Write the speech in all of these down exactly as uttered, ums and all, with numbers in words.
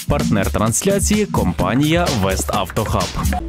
Партнер трансляції – компанія «Веставтохаб».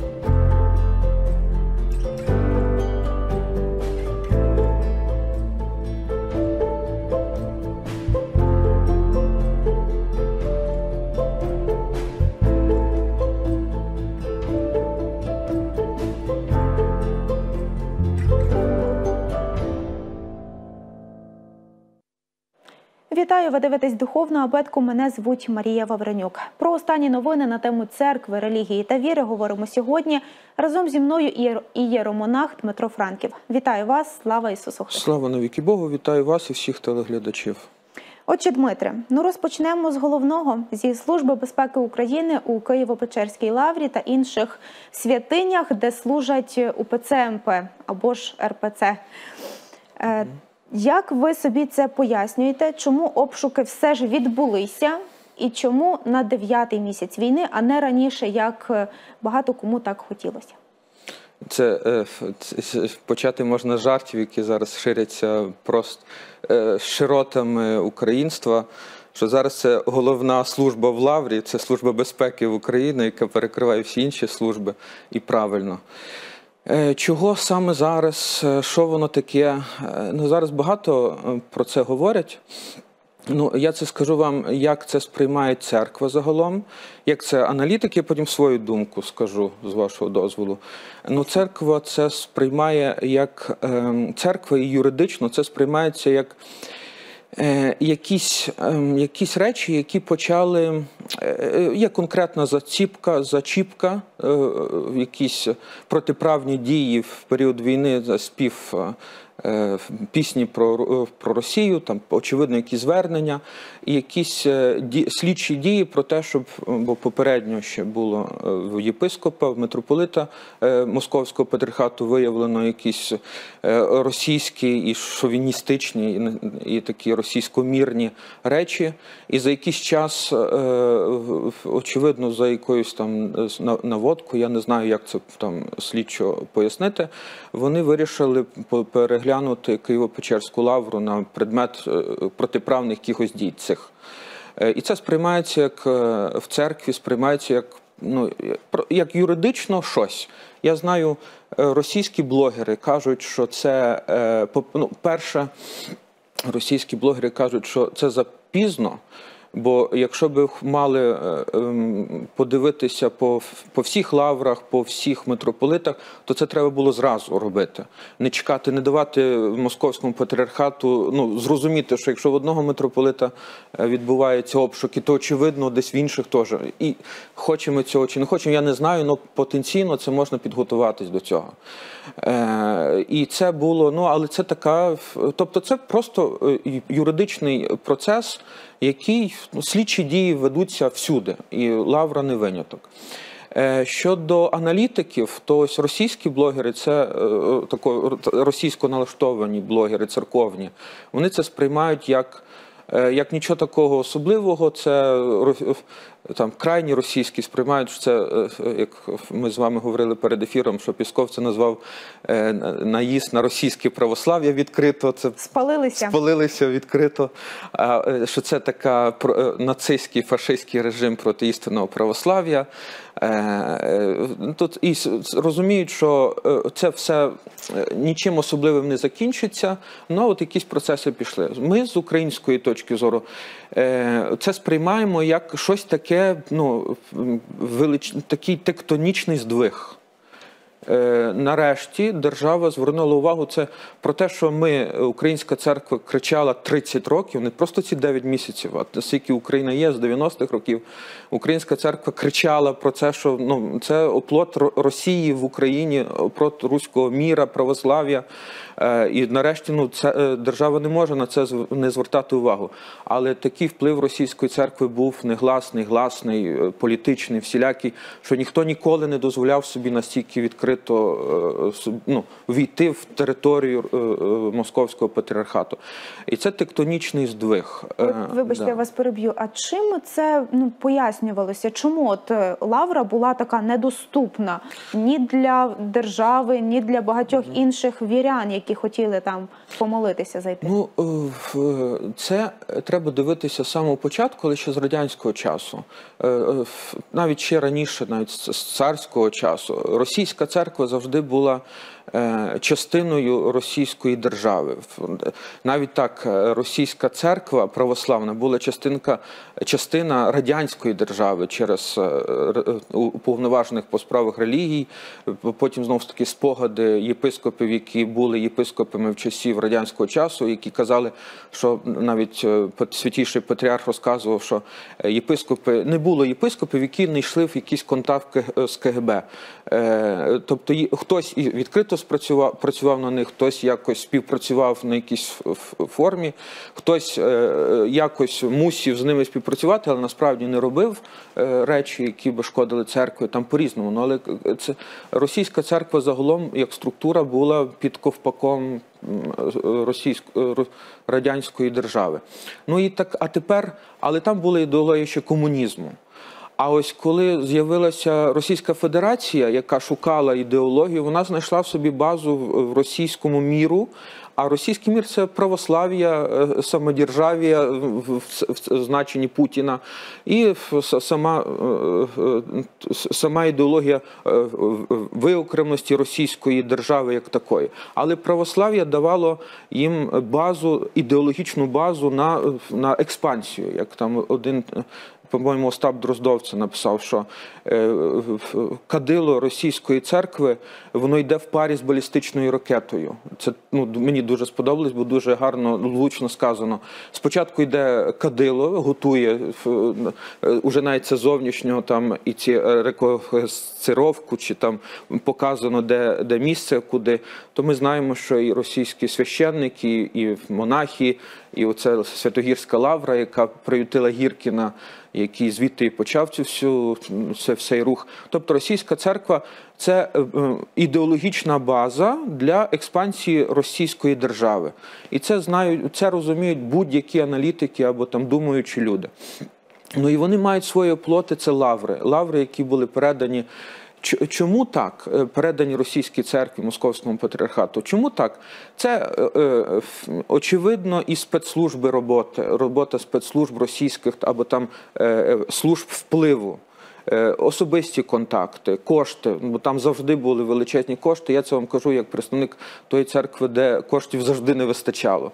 Вітаю, ви дивитесь «Духовну абетку», мене звуть Марія Вавренюк. Про останні новини на тему церкви, релігії та віри говоримо сьогодні. Разом зі мною ієромонах Дмитро Франків. Вітаю вас, слава Ісусу Христу! Слава навіки Богу, вітаю вас і всіх телеглядачів. Отже, Дмитре, ну розпочнемо з головного. Зі Служби безпеки України у Києво-Печерській лаврі та інших святинях, де служать УПЦ МП або ж РПЦ. Е, Як ви собі це пояснюєте? Чому обшуки все ж відбулися? І чому на дев'ятий місяць війни, а не раніше, як багато кому так хотілося? Це, це почати можна з жартів, які зараз ширяться просто широтами українства, що зараз це головна служба в лаврі, це Служба безпеки України, яка перекриває всі інші служби, і правильно. Чого саме зараз, що воно таке? Ну, зараз багато про це говорять. Ну, я це скажу вам, як це сприймає церква загалом, як це аналітики, потім свою думку скажу, з вашого дозволу. Ну, церква це сприймає як, церква і юридично це сприймається як Якісь, якісь речі, які почали, є конкретна заціпка, зачіпка, якісь протиправні дії в період війни, спів пісні про, про Росію, там, очевидно, якісь звернення, і якісь ді, слідчі дії про те, щоб, бо попередньо ще було в єпископа, в митрополита Московського патріархату виявлено якісь російські і шовіністичні, і, і такі російськомірні речі, і за якийсь час, очевидно, за якоюсь там наводкою, я не знаю, як це там слідчо пояснити, вони вирішили переглянути глянути Києво-Печерську лавру на предмет протиправних якихось дій цих. І це сприймається як в церкві, сприймається як, ну, як юридично щось. Я знаю, російські блогери кажуть, що це, ну, перше, російські блогери кажуть, що це запізно, бо якщо б мали подивитися по, по всіх лаврах, по всіх митрополитах, то це треба було зразу робити. Не чекати, не давати Московському патріархату, ну, зрозуміти, що якщо в одного митрополита відбуваються обшуки, то очевидно десь в інших теж. І хочемо цього чи не хочемо, я не знаю, але потенційно це можна підготуватись до цього. Е, і це було, ну, але це така, тобто це просто юридичний процес, який, ну, слідчі дії ведуться всюди, і лавра не виняток. Е, щодо аналітиків, то ось російські блогери, це е, тако, російсько налаштовані блогери, церковні, вони це сприймають як, е, як нічого такого особливого, це там крайні російські сприймають, що це, як ми з вами говорили перед ефіром, що Пісков це назвав е, наїзд на російське православ'я відкрито. Це спалилися. Спалилися відкрито. А, що це така нацистський, фашистський режим проти істинного православ'я. Е, тут і розуміють, що це все нічим особливим не закінчиться, але от якісь процеси пішли. Ми з української точки зору е, це сприймаємо як щось таке, ну, велич... такий тектонічний здвиг. Е, нарешті держава звернула увагу це про те, що ми, українська церква, кричала тридцять років, не просто ці дев'ять місяців, а наскільки Україна є з дев'яностих років, українська церква кричала про це, що, ну, це оплот Росії в Україні, оплот руського міра, православ'я. Е, і нарешті, ну, це, держава не може на це не звертати увагу. Але такий вплив російської церкви був негласний, гласний, політичний, всілякий, що ніхто ніколи не дозволяв собі настільки відкрити відкрито ну, війти в територію Московського патріархату. І це тектонічний здвиг. Вибачте, да. я вас переб'ю. А чим це ну, пояснювалося? Чому от Лавра була така недоступна ні для держави, ні для багатьох інших вірян, які хотіли там помолитися, зайти? Ну, це треба дивитися з самого початку, коли ще з радянського часу. Навіть ще раніше, навіть з царського часу, російська церква завжди була частиною російської держави. Навіть так, російська церква православна була частинка, частина радянської держави через уповноважених по справах релігій, потім знову ж таки спогади єпископів, які були єпископами в часів радянського часу, які казали, що навіть святіший патріарх розказував, що єпископи, не було єпископів, які не йшли в якийсь контакт з КГБ. Тобто хтось відкрито спрацював, працював на них, хтось якось співпрацював на якійсь формі, хтось якось мусив з ними співпрацювати, але насправді не робив речі, які би шкодили церкві, там по-різному. Ну, але це, російська церква загалом, як структура, була під ковпаком російської, радянської держави. Ну і так, а тепер, але там була ідеологія ще комунізму. А ось коли з'явилася Російська Федерація, яка шукала ідеологію, вона знайшла в собі базу в російському міру, а російський мір – це православ'я, самодержав'я в значенні Путіна і сама, сама ідеологія виокремленості російської держави як такої. Але православ'я давало їм базу, ідеологічну базу на, на експансію, як там один... По-моєму, Остап Дроздов це написав, що кадило російської церкви, воно йде в парі з балістичною ракетою. Це ну, мені дуже сподобалось, бо дуже гарно, влучно сказано. Спочатку йде кадило, готує, уже навіть це зовнішнього, там, і ці рекогносцировку, чи там показано, де, де місце, куди. То ми знаємо, що і російські священники, і монахи, і оце Святогірська лавра, яка приютила Гіркіна, який звідти і почав цю всю, це, цей рух. Тобто російська церква – це ідеологічна база для експансії російської держави. І це знають, це розуміють будь-які аналітики або там думаючі люди. Ну і вони мають свої оплоти – це лаври. Лаври, які були передані. Чому так передані російській церкві, Московському патріархату? Чому так? Це, е, очевидно, і спецслужби роботи, робота спецслужб російських або там е, служб впливу, е, особисті контакти, кошти, бо там завжди були величезні кошти. Я це вам кажу як представник тої церкви, де коштів завжди не вистачало.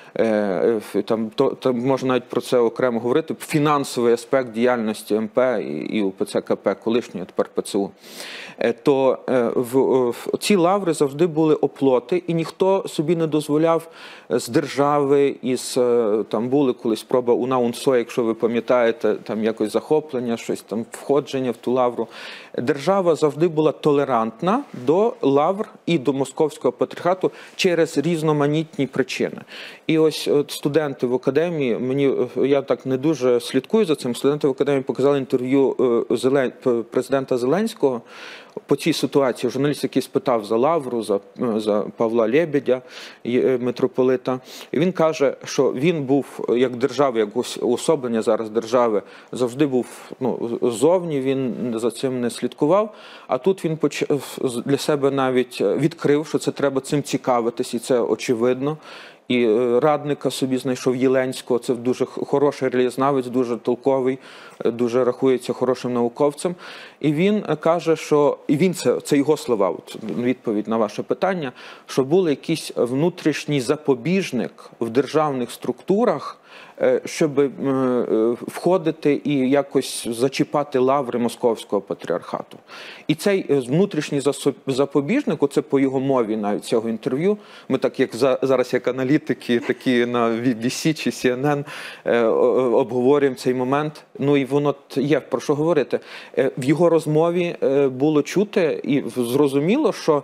Там, то, там можна навіть про це окремо говорити, фінансовий аспект діяльності ем пе і, і УПЦ ка пе, колишньої, а тепер пе це у. То в, в ці лаври завжди були оплоти, і ніхто собі не дозволяв з держави, із, там були колись спроба у Наунсо, якщо ви пам'ятаєте, там якось захоплення, щось там, входження в ту лавру. Держава завжди була толерантна до лавр і до Московського патріархату через різноманітні причини. І ось от студенти в академії, мені, я так не дуже слідкую за цим, студенти в академії показали інтерв'ю Зелен... президента Зеленського по цій ситуації. Журналіст, який спитав за лавру, за, за Павла Лєбедя, митрополита, і він каже, що він був як держава, як уособлення зараз держави, завжди був ну, ззовні, він за цим не слідкував, а тут він почав, для себе навіть відкрив, що це треба цим цікавитись, і це очевидно. І радника собі знайшов Єленського, це дуже хороший релігієзнавець, дуже толковий, дуже рахується хорошим науковцем. І він каже, що, і він це, це його слова, от, відповідь на ваше питання, що був якийсь внутрішній запобіжник в державних структурах, щоб входити і якось зачіпати лаври Московського патріархату. І цей внутрішній запобіжник, оце по його мові навіть цього інтерв'ю, ми так як зараз як аналітики, такі на ві бі сі чи сі ен ен обговорюємо цей момент, ну і воно є про що говорити. В його розмові було чути і зрозуміло, що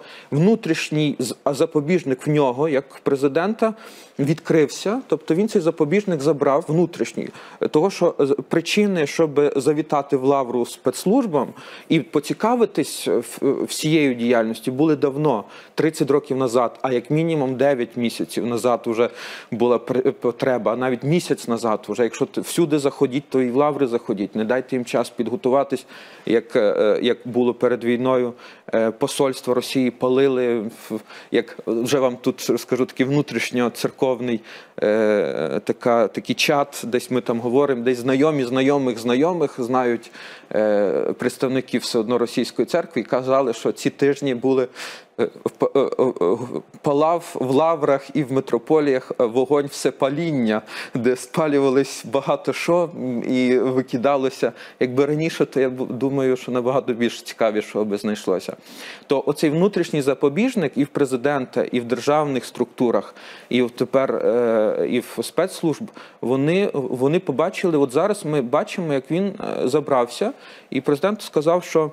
внутрішній запобіжник в нього, як президента, відкрився, тобто він цей запобіжник запобіжник забрав внутрішній. Того, що причини, щоб завітати в Лавру спецслужбам і поцікавитись всією діяльністю, були давно, тридцять років назад, а як мінімум дев'ять місяців назад вже була потреба, а навіть місяць назад вже. Якщо всюди заходіть, то і в Лаври заходіть. Не дайте їм час підготуватись, як, як було перед війною. Посольство Росії палили, як вже вам тут скажу, такий внутрішньоцерковний е, така, такий чат, десь ми там говоримо, десь знайомі знайомих знайомих знають е, представників все одно російської церкви і казали, що ці тижні були палав в Лаврах і в митрополіях вогонь всепаління, де спалювались багато що і викидалося. Якби раніше, то я думаю, що набагато більш цікавішого би знайшлося. То оцей внутрішній запобіжник і в президента, і в державних структурах, і тепер і в спецслужб, вони, вони побачили, от зараз ми бачимо, як він забрався, і президент сказав, що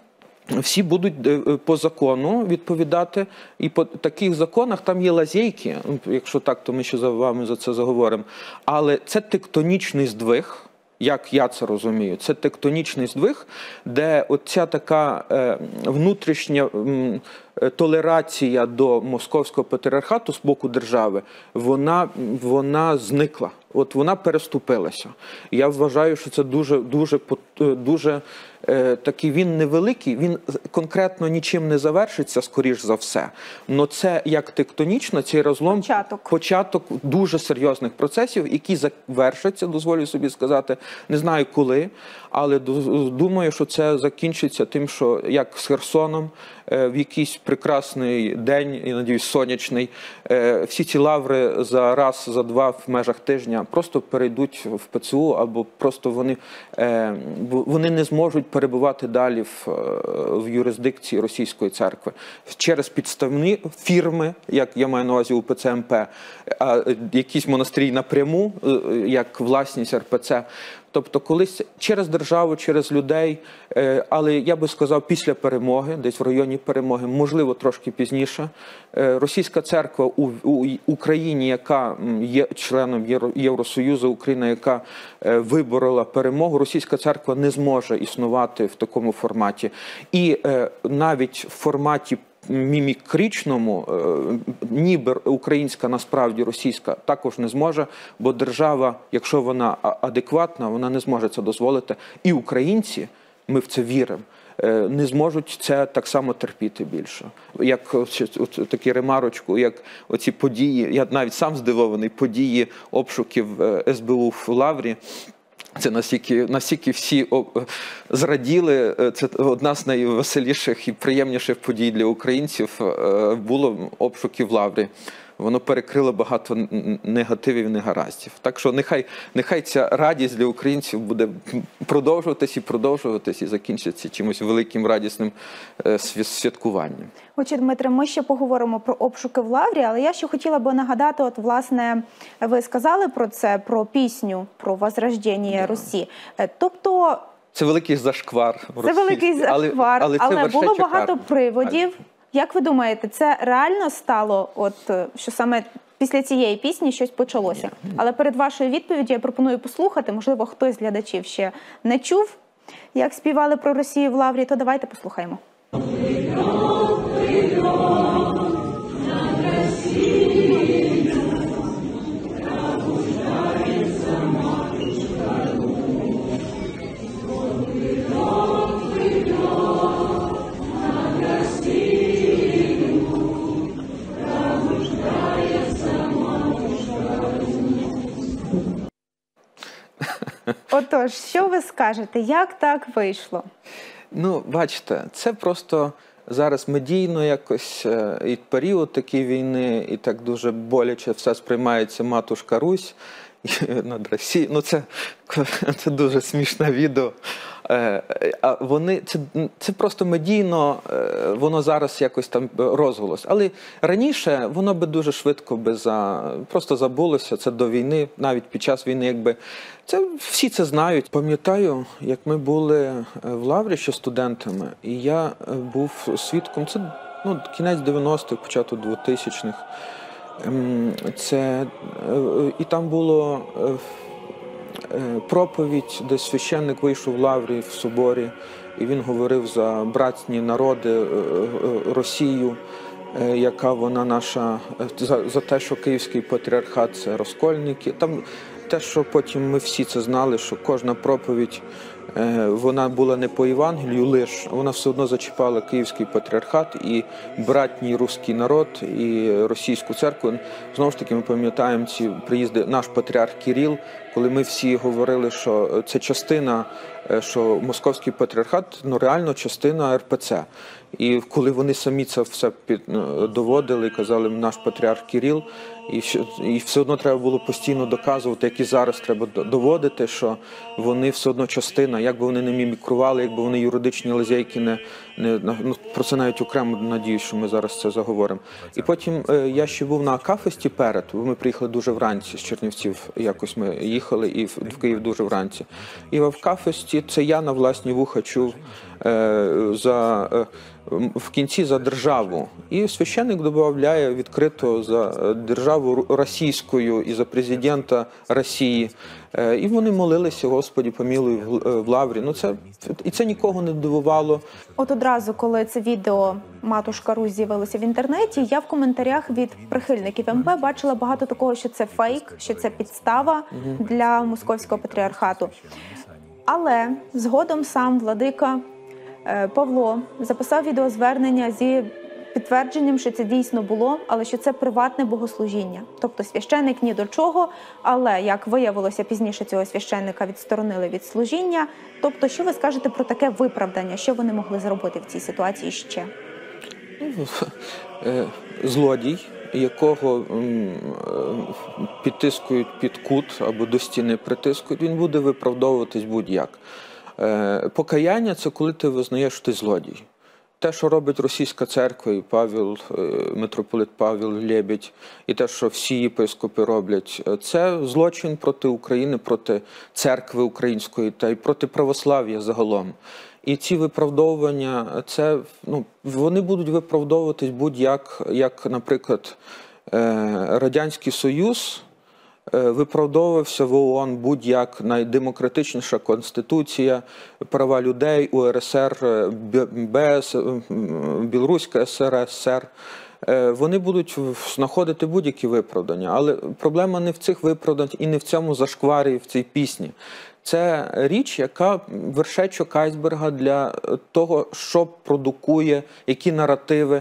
всі будуть по закону відповідати, і по таких законах там є лазейки, якщо так, то ми ще за вами за це заговоримо, але це тектонічний здвиг, як я це розумію, це тектонічний здвиг, де оця така е, внутрішня м, толерація до московського патріархату з боку держави, вона, вона зникла. От вона переступилася. Я вважаю, що це дуже, дуже, дуже е, такий, він невеликий, він конкретно нічим не завершиться, скоріш за все. Но це як тектонічно, цей розлом, початок. початок дуже серйозних процесів, які завершаться, дозволю собі сказати, не знаю коли, але думаю, що це закінчиться тим, що як з Херсоном, е, в якийсь прекрасний день, я надіюсь, сонячний, е, всі ці лаври за раз, за два в межах тижня просто перейдуть в ПЦУ, або просто вони, е, вони не зможуть перебувати далі в, в юрисдикції Російської церкви. Через підставні фірми, як я маю на увазі у УПЦ-МП, а якісь монастирі напряму, як власність ер пе це. Тобто колись через державу, через людей, але я би сказав після перемоги, десь в районі перемоги, можливо трошки пізніше, Російська церква у, у Україні, яка є членом Євросоюзу, Україна, яка виборола перемогу, Російська церква не зможе існувати в такому форматі. І навіть в форматі мімікричному, ніби українська, насправді російська, також не зможе, бо держава, якщо вона адекватна, вона не зможе це дозволити. І українці, ми в це віримо, не зможуть це так само терпіти більше. Як такі ремарочку, як оці події, я навіть сам здивований, події обшуків ес бе у в Лаврі, це настільки, настільки всі зраділи, це одна з найвеселіших і приємніших подій для українців було обшуки в Лаврі. Воно перекрило багато негативів і негараздів. Так що нехай, нехай ця радість для українців буде продовжуватись і продовжуватись, і закінчиться чимось великим радісним святкуванням. Отже, Дмитре, ми ще поговоримо про обшуки в Лаврі, але я ще хотіла би нагадати, от, власне, ви сказали про це, про пісню, про возрождення Русі. Тобто... Це великий зашквар. Це великий зашквар, але, але, але було багато приводів. Як ви думаєте, це реально стало, от, що саме після цієї пісні щось почалося? Але перед вашою відповіддю я пропоную послухати, можливо, хтось з глядачів ще не чув, як співали про Росію в Лаврі, то давайте послухаємо. Отож, що ви скажете, як так вийшло? Ну, бачите, це просто зараз медійно якось, і період такий війни, і так дуже боляче все сприймається матушка Русь над Росією. Ну, це, це дуже смішне відео. А вони, це, це просто медійно, воно зараз якось там розголос. Але раніше воно би дуже швидко би за, просто забулося, це до війни, навіть під час війни, якби, це, всі це знають. Пам'ятаю, як ми були в Лаврі ще студентами, і я був свідком, це ну, кінець дев'яностих, початок двохтисячних. Це, і там було проповідь, де священник вийшов в лаврі в соборі, і він говорив за братні народи, Росію, яка вона наша, за, за те, що Київський патріархат – це розкольники. Там те, що потім ми всі це знали, що кожна проповідь, вона була не по Євангелію лише, вона все одно зачіпала Київський патріархат і братній руський народ, і російську церкву. Знову ж таки, ми пам'ятаємо ці приїзди, наш патріарх Кирил, коли ми всі говорили, що це частина, що Московський патріархат, ну реально частина ер пе це. І коли вони самі це все під, доводили, казали, наш патріарх Кирил, і, і все одно треба було постійно доказувати, як і зараз треба доводити, що вони все одно частина, як би вони не мімікрували, як би вони юридичні лазейки не, не ну, про це навіть окремо надіюсь, що ми зараз це заговоримо. І потім е, я ще був на Акафесті перед, ми приїхали дуже вранці з Чернівців, якось ми їхали і в, в Київ дуже вранці. І в Акафесті це я на власні вуха чув е, за... Е, в кінці за державу. І священник додає відкрито за державу російською і за президента Росії. І вони молилися, Господи, помилуй в лаврі. Ну, це, і це нікого не дивувало. От одразу, коли це відео «Матушка Русь» з'явилося в інтернеті, я в коментарях від прихильників ем пе бачила багато такого, що це фейк, що це підстава угу. для Московського патріархату. Але згодом сам владика Павло записав відеозвернення зі підтвердженням, що це дійсно було, але що це приватне богослужіння. Тобто священник ні до чого, але, як виявилося, пізніше цього священника відсторонили від служіння. Тобто, що ви скажете про таке виправдання? Що вони могли зробити в цій ситуації ще? Злодій, якого підтискують під кут або до стіни притискують, він буде виправдовуватись будь-як. Покаяння – це коли ти визнаєш, що ти злодій. Те, що робить російська церква, і Павел, митрополит Павел Лебедь, і те, що всі єпископи роблять, це злочин проти України, проти церкви української та й проти православ'я загалом. І ці виправдовування, це, ну, вони будуть виправдовуватись будь-як, як, наприклад, Радянський Союз виправдовувався в о о ен будь-як найдемократичніша конституція, права людей, у ер ес ер, Бе ес, Білоруська ес ер ес ер. Вони будуть знаходити будь-які виправдання, але проблема не в цих виправданнях і не в цьому зашкварі, в цій пісні. Це річ, яка вершечок айсберга для того, що продукує, які наративи,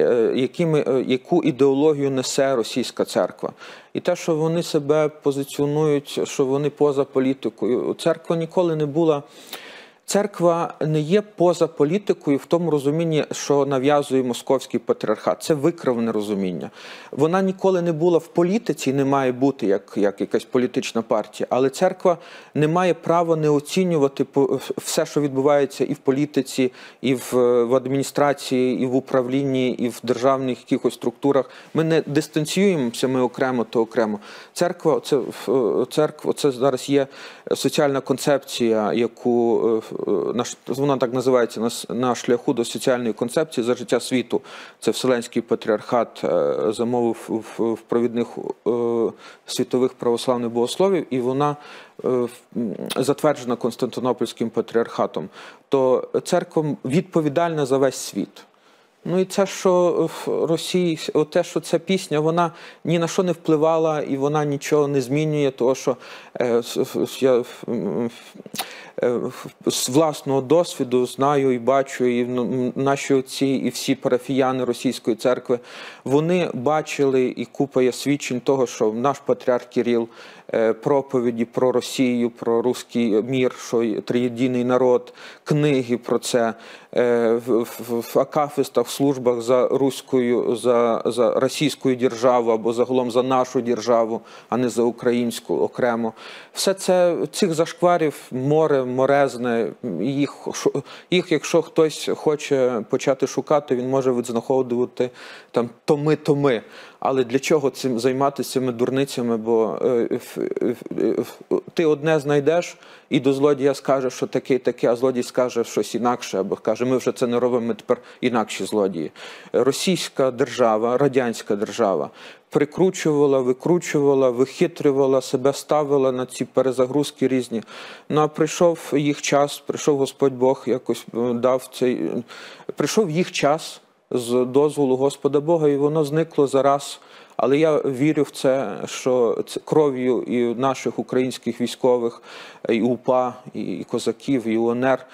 якими, яку ідеологію несе російська церква. І те, що вони себе позиціонують, що вони поза політикою. Церква ніколи не була... Церква не є поза політикою в тому розумінні, що нав'язує московський патріархат. Це викривлене розуміння. Вона ніколи не була в політиці, не має бути як, як якась політична партія. Але церква не має права не оцінювати все, що відбувається і в політиці, і в, в адміністрації, і в управлінні, і в державних якихось структурах. Ми не дистанціюємося, ми окремо, то окремо. Церква, це, церква, це зараз є соціальна концепція, яку... Вона так називається «На, на шляху до соціальної концепції за життя світу». Це Вселенський патріархат замовив в, в провідних е, світових православних богословів, і вона е, затверджена Константинопольським патріархатом. То церква відповідальна за весь світ. Ну і це, що в Росії, те, що ця пісня, вона ні на що не впливала і вона нічого не змінює, тому що е, я е, з власного досвіду знаю і бачу, і наші отці, і всі парафіяни Російської церкви, вони бачили і купа є свідчень того, що наш патріарх Кирил е, проповіді про Росію, про руський мір, що триєдиний народ, книги про це, е, в, в, в акафистах, службах за руською, за, за російською державу або загалом за нашу державу, а не за українську окремо. Все це, цих зашкварів море, морезне, їх, їх якщо хтось хоче почати шукати, він може відзнаходувати там томи-томи. Але для чого цим займатися цими дурницями? Бо е, е, е, ти одне знайдеш, і до злодія скаже, що таке і таке, а злодій скаже щось інакше, або каже, ми вже це не робимо, ми тепер інакші злодії. Російська держава, радянська держава прикручувала, викручувала, вихитрювала, себе ставила на ці перезагрузки різні. Ну, а прийшов їх час, прийшов Господь Бог, якось дав цей... Прийшов їх час з дозволу Господа Бога, і воно зникло зараз. Але я вірю в це, що це кров'ю і наших українських військових, і УПА, і козаків, і УНР,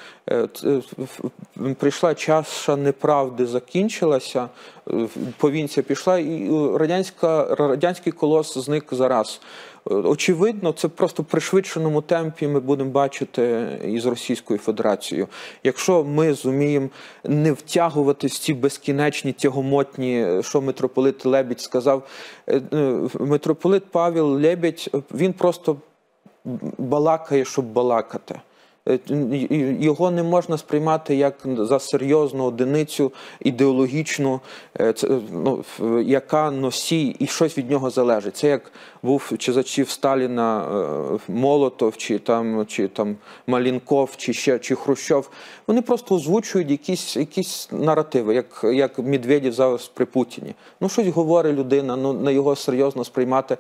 прийшла чаша неправди, закінчилася, повінця пішла, і радянська, радянський колос зник зараз. Очевидно, це просто в пришвидшеному темпі ми будемо бачити із Російською Федерацією. Якщо ми зуміємо не втягуватись в ці безкінечні тягомотні, що митрополит Лебідь сказав, митрополит Павел Лебідь, він просто балакає, щоб балакати. Його не можна сприймати як за серйозну одиницю ідеологічну, ну, яка носій і щось від нього залежить. Це як був чи за часів Сталіна Молотов, чи там, чи там Малінков, чи ще чи Хрущов. Вони просто озвучують якісь, якісь наративи, як, як Медведєв зараз при Путіні. Ну, щось говорить людина, ну, на його серйозно сприймати,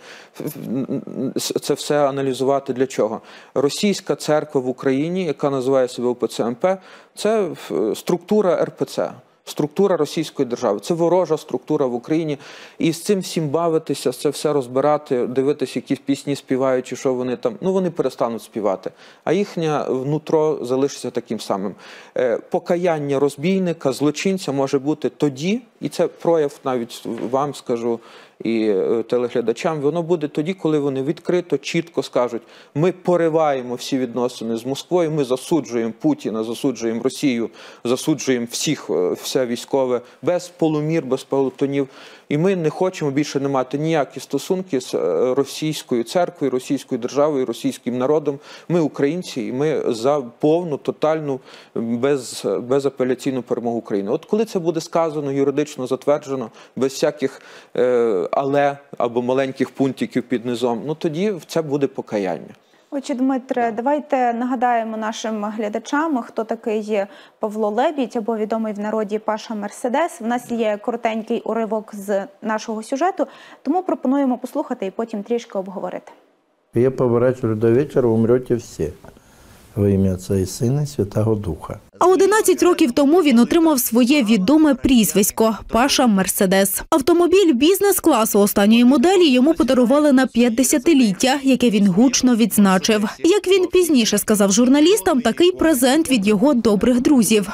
це все аналізувати для чого? Російська церква в Україні, яка називає себе У Пе Це Ем Пе, це структура Ер Пе Це. Структура російської держави. Це ворожа структура в Україні. І з цим всім бавитися, це все розбирати, дивитися, якісь пісні співають, чи що вони там, ну вони перестануть співати. А їхнє внутро залишиться таким самим. Покаяння розбійника, злочинця може бути тоді, і це прояв навіть вам скажу, і телеглядачам, воно буде тоді, коли вони відкрито, чітко скажуть, ми пориваємо всі відносини з Москвою, ми засуджуємо Путіна, засуджуємо Росію, засуджуємо всіх, все військове, без полумір, без полутонів. І ми не хочемо більше не мати ніякі стосунки з російською церквою, російською державою, російським народом. Ми українці, і ми за повну, тотальну, без, безапеляційну перемогу України. От коли це буде сказано, юридично затверджено, без всяких е, але або маленьких пунктиків під низом, ну тоді це буде покаяння. Отже, Дмитре, давайте нагадаємо нашим глядачам, хто такий Павло Лебідь, або відомий в народі Паша Мерседес. В нас є коротенький уривок з нашого сюжету, тому пропонуємо послухати і потім трішки обговорити. Я поворачиваю до вечора, умрете всі. Во ім'я Отця і Сина, і Святого Духа. А одинадцять років тому він отримав своє відоме прізвисько – Паша Мерседес. Автомобіль бізнес-класу останньої моделі йому подарували на п'ятдесятиліття, яке він гучно відзначив. Як він пізніше сказав журналістам, такий презент від його добрих друзів.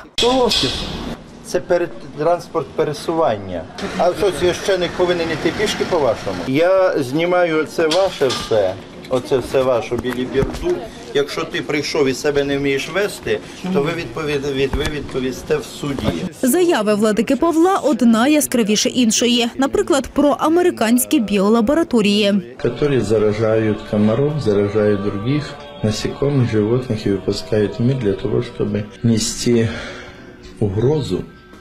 Це перед транспорт пересування. А що, священик повинен йти пішки по-вашому? Я знімаю це ваше все, оце все ваше білі бірду. Якщо ти прийшов і себе не вмієш вести, то ви, відповід, ви відповісте в суді. Заяви владики Павла одна яскравіше іншої. Наприклад, про американські біолабораторії. Які заражають комаров, заражають інших насекомых, животних і випускають в мир для того, щоб нести угрозу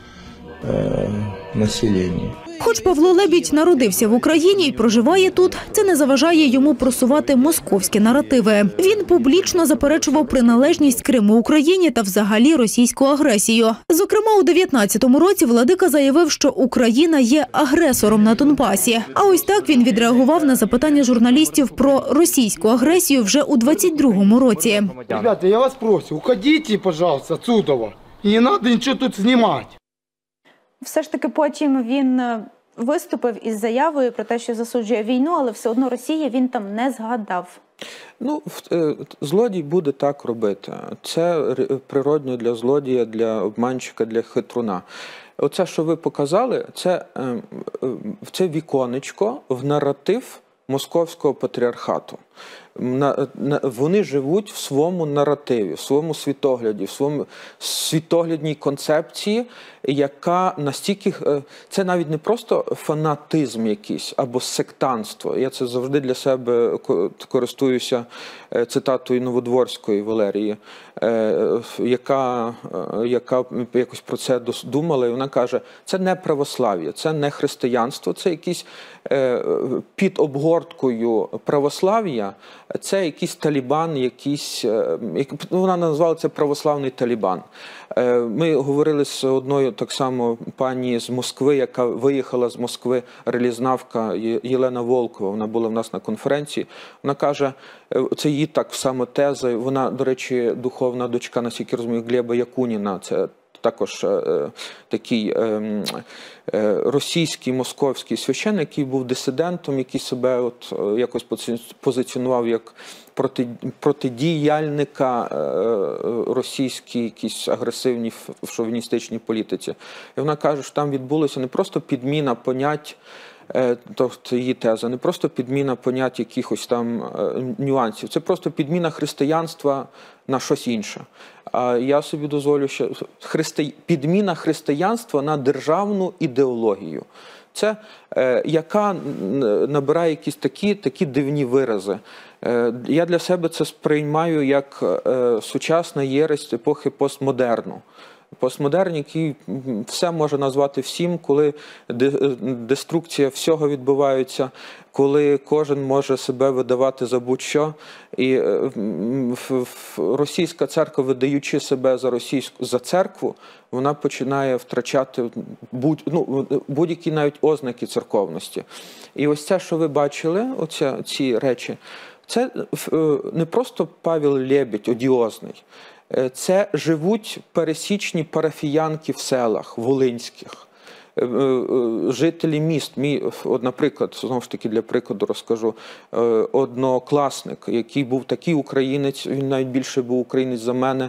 е, населенню. Хоч Павло Лебідь народився в Україні і проживає тут, це не заважає йому просувати московські наративи. Він публічно заперечував приналежність Криму Україні та взагалі російську агресію. Зокрема, у дев'ятнадцятому році владика заявив, що Україна є агресором на Донбасі. А ось так він відреагував на запитання журналістів про російську агресію вже у двадцять другому році. Ребята, я вас прошу, уходіть, пожалуйста, отсюда. І не треба нічого тут знімати. Все ж таки потім він виступив із заявою про те, що засуджує війну, але все одно Росія він там не згадав. Ну, злодій буде так робити. Це природньо для злодія, для обманщика, для хитруна. Оце, що ви показали, це, це віконечко в наратив московського патріархату. На, на, вони живуть в своєму наративі, в своєму світогляді, в своєму світоглядній концепції, яка настільки... Це навіть не просто фанатизм якийсь або сектантство. Я це завжди для себе користуюся цитатою Новодворської Валерії, яка, яка якось про це думала, і вона каже, це не православ'я, це не християнство, це якісь під обгорткою православ'я, це якийсь талібан, якийсь, вона назвала це православний талібан. Ми говорили з одною так само пані з Москви, яка виїхала з Москви, релізнавка Єлена Волкова, вона була в нас на конференції, вона каже, це її так само теза, вона, до речі, духовна дочка, наскільки розумію, Глеба Якуніна, це також е, такий е, е, російський, московський священник, який був дисидентом, який себе от, е, якось позиціонував як проти, протидіяльника е, російській якійсь агресивній шовіністичній політиці. І вона каже, що там відбулося не просто підміна понять, тобто її теза, не просто підміна понять якихось там нюансів, це просто підміна християнства на щось інше. А я собі дозволю, що христи... підміна християнства на державну ідеологію. Це е, яка набирає якісь такі, такі дивні вирази. Е, я для себе це сприймаю як е, сучасна єресь епохи постмодерну. Постмодерн, який все може назвати всім, коли деструкція всього відбувається, коли кожен може себе видавати за будь-що. І російська церква, видаючи себе за російську за церкву, вона починає втрачати будь, ну, будь-які навіть ознаки церковності. І ось це, що ви бачили, оця, ці речі, це не просто Павел Лебедь одіозний. Це живуть пересічні парафіянки в селах волинських, жителі міст. Мій, от, наприклад, знову ж таки для прикладу розкажу, однокласник, який був такий українець, він навіть більше був українець за мене,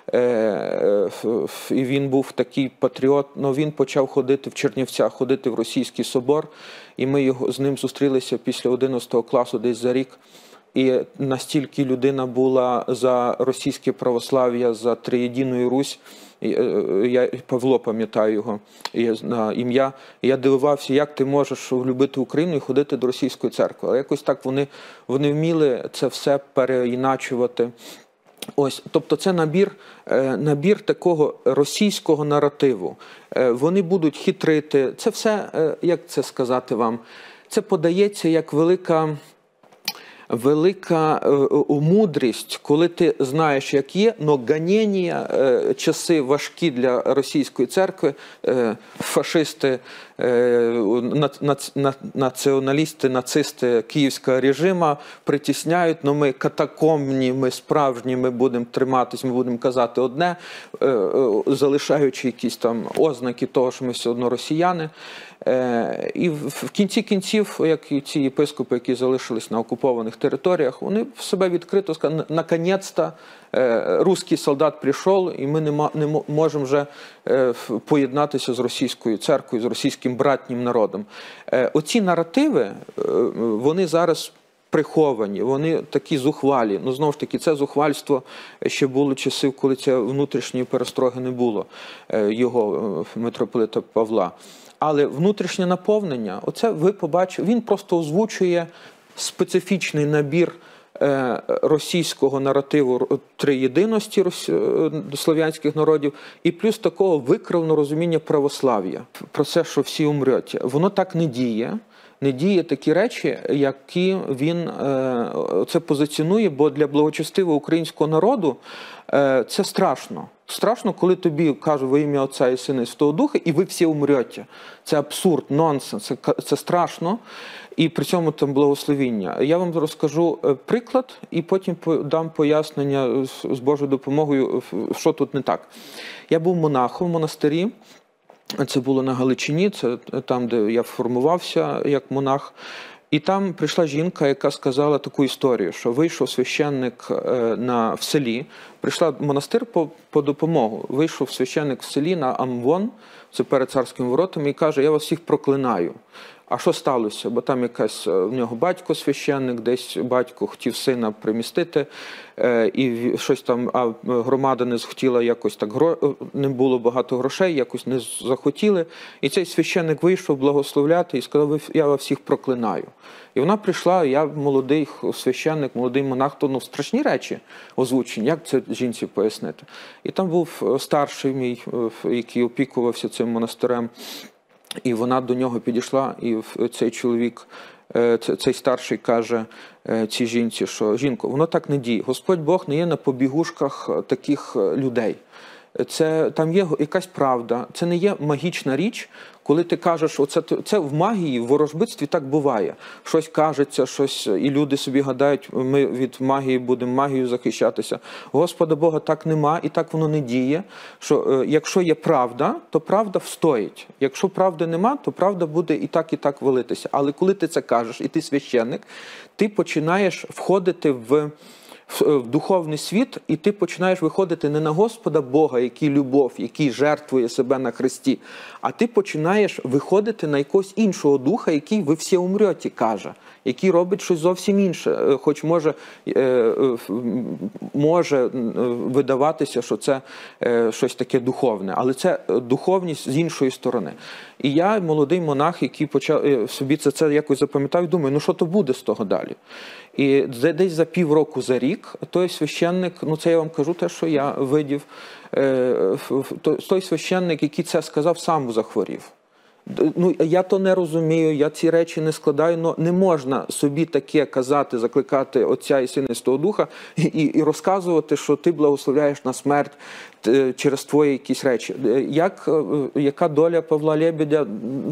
і він був такий патріот, але він почав ходити в Чернівцях, ходити в Російський собор, і ми його, з ним зустрілися після одинадцятого класу десь за рік. І настільки людина була за російське православ'я, за Триєдину Русь, я Павло пам'ятаю його на ім'я, я дивувався, як ти можеш влюбити Україну і ходити до російської церкви. Але якось так вони, вони вміли це все переіначувати. Ось, тобто це набір, набір такого російського наративу. Вони будуть хитрити. Це все, як це сказати вам, це подається як велика... велика мудрість, коли ти знаєш, як є, але ганіння, часи важкі для російської церкви, фашисти, націоналісти, нацисти київського режиму притісняють, але ми катакомбні, ми справжні, ми будемо триматись, ми будемо казати одне, залишаючи якісь там ознаки того, що ми все одно росіяни. І в кінці кінців, як і ці єпископи, які залишились на окупованих територіях, вони в себе відкрито сказали, наконець-то русський солдат прийшов, і ми не, не можемо вже поєднатися з російською церквою, з російським братнім народом. Оці наративи, вони зараз приховані, вони такі зухвалі. Ну, знову ж таки, це зухвальство ще було часів, коли це внутрішньої перестроги не було, його митрополита Павла. Але внутрішнє наповнення, оце ви побачите, він просто озвучує специфічний набір російського наративу триєдиності слов'янських народів і плюс такого викривленого розуміння православ'я. Про це, що всі умрете. Воно так не діє. Не діє такі речі, які він це позиціонує, бо для благочестивого українського народу це страшно. Страшно, коли тобі кажуть во ім'я Отця і Сина і Святого Духа, і ви всі умрете. Це абсурд, нонсенс, це, це страшно, і при цьому там благословіння. Я вам розкажу приклад, і потім дам пояснення з Божою допомогою, що тут не так. Я був монахом в монастирі, це було на Галичині, це там, де я формувався як монах. І там прийшла жінка, яка сказала таку історію, що вийшов священник на, в селі, прийшла в монастир по, по допомогу, вийшов священник в селі на Амвон, це перед царськими воротами, і каже, я вас всіх проклинаю. А що сталося? Бо там якась в нього батько священник, десь батько хотів сина примістити, і щось там, а громада не захотіла якось так, не було багато грошей, якось не захотіли. І цей священник вийшов благословляти і сказав: я вас всіх проклинаю. І вона прийшла, я молодий священник, молодий монах, то ну, страшні речі озвучені, як це жінці пояснити. І там був старший мій, який опікувався цим монастирем, і вона до нього підійшла, і цей чоловік, цей старший каже цій жінці, що жінко, воно так не діє. Господь Бог не є на побігушках таких людей. Це, там є якась правда, це не є магічна річ, коли ти кажеш, оце, це в магії, в ворожбитстві так буває. Щось кажеться, щось, і люди собі гадають, ми від магії будемо магією захищатися. Господа Бога так нема, і так воно не діє, що якщо є правда, то правда встоїть. Якщо правди нема, то правда буде і так, і так валитися. Але коли ти це кажеш, і ти священник, ти починаєш входити в... в духовний світ, і ти починаєш виходити не на Господа Бога, який любов, який жертвує себе на хресті, а ти починаєш виходити на якогось іншого духа, який ви всі умрете, каже, який робить щось зовсім інше, хоч може, може видаватися, що це щось таке духовне, але це духовність з іншої сторони. І я, молодий монах, який почав собі це, це якось запам'ятав, думаю, ну що то буде з того далі? І десь за півроку, за рік, той священник, ну це я вам кажу те, що я видів, той священник, який це сказав, сам захворів. Ну, я то не розумію, я ці речі не складаю, але не можна собі таке казати, закликати Отця і Сина і Святого Духа і, і розказувати, що ти благословляєш на смерть через твої якісь речі. Як, яка доля Павла Лебедя?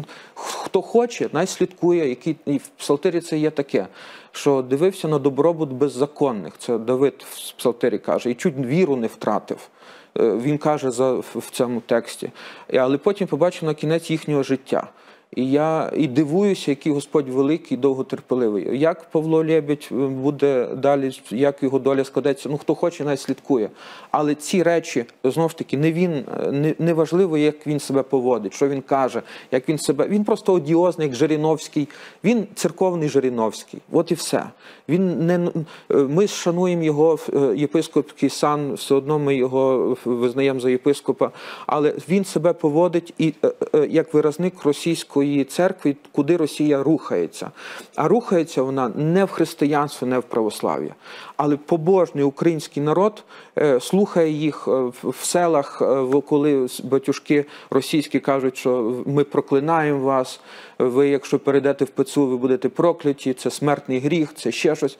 Хто хоче, най слідкує, який, і в Псалтирі це є таке, що дивився на добробут беззаконних, це Давид в Псалтирі каже, і чуть віру не втратив. Він каже за, в цьому тексті. Але потім побачив на кінець їхнього життя. І я і дивуюся, який Господь великий, довготерпеливий. Як Павло Лебедь буде далі, як його доля складеться, ну хто хоче, най слідкує. Але ці речі, знову ж таки, не він, не, не важливо, як він себе поводить, що він каже, як він себе, він просто одіозний, як Жириновський, він церковний Жириновський, от і все. Він не, ми шануємо його єпископський сан, все одно ми його визнаємо за єпископа, але він себе поводить і як виразник російської церкви, куди Росія рухається. А рухається вона не в християнство, не в православ'я. Але побожний український народ е, слухає їх в селах, е, коли батюшки російські кажуть, що ми проклинаємо вас, ви, якщо перейдете в ПЦУ, ви будете прокляті, це смертний гріх, це ще щось.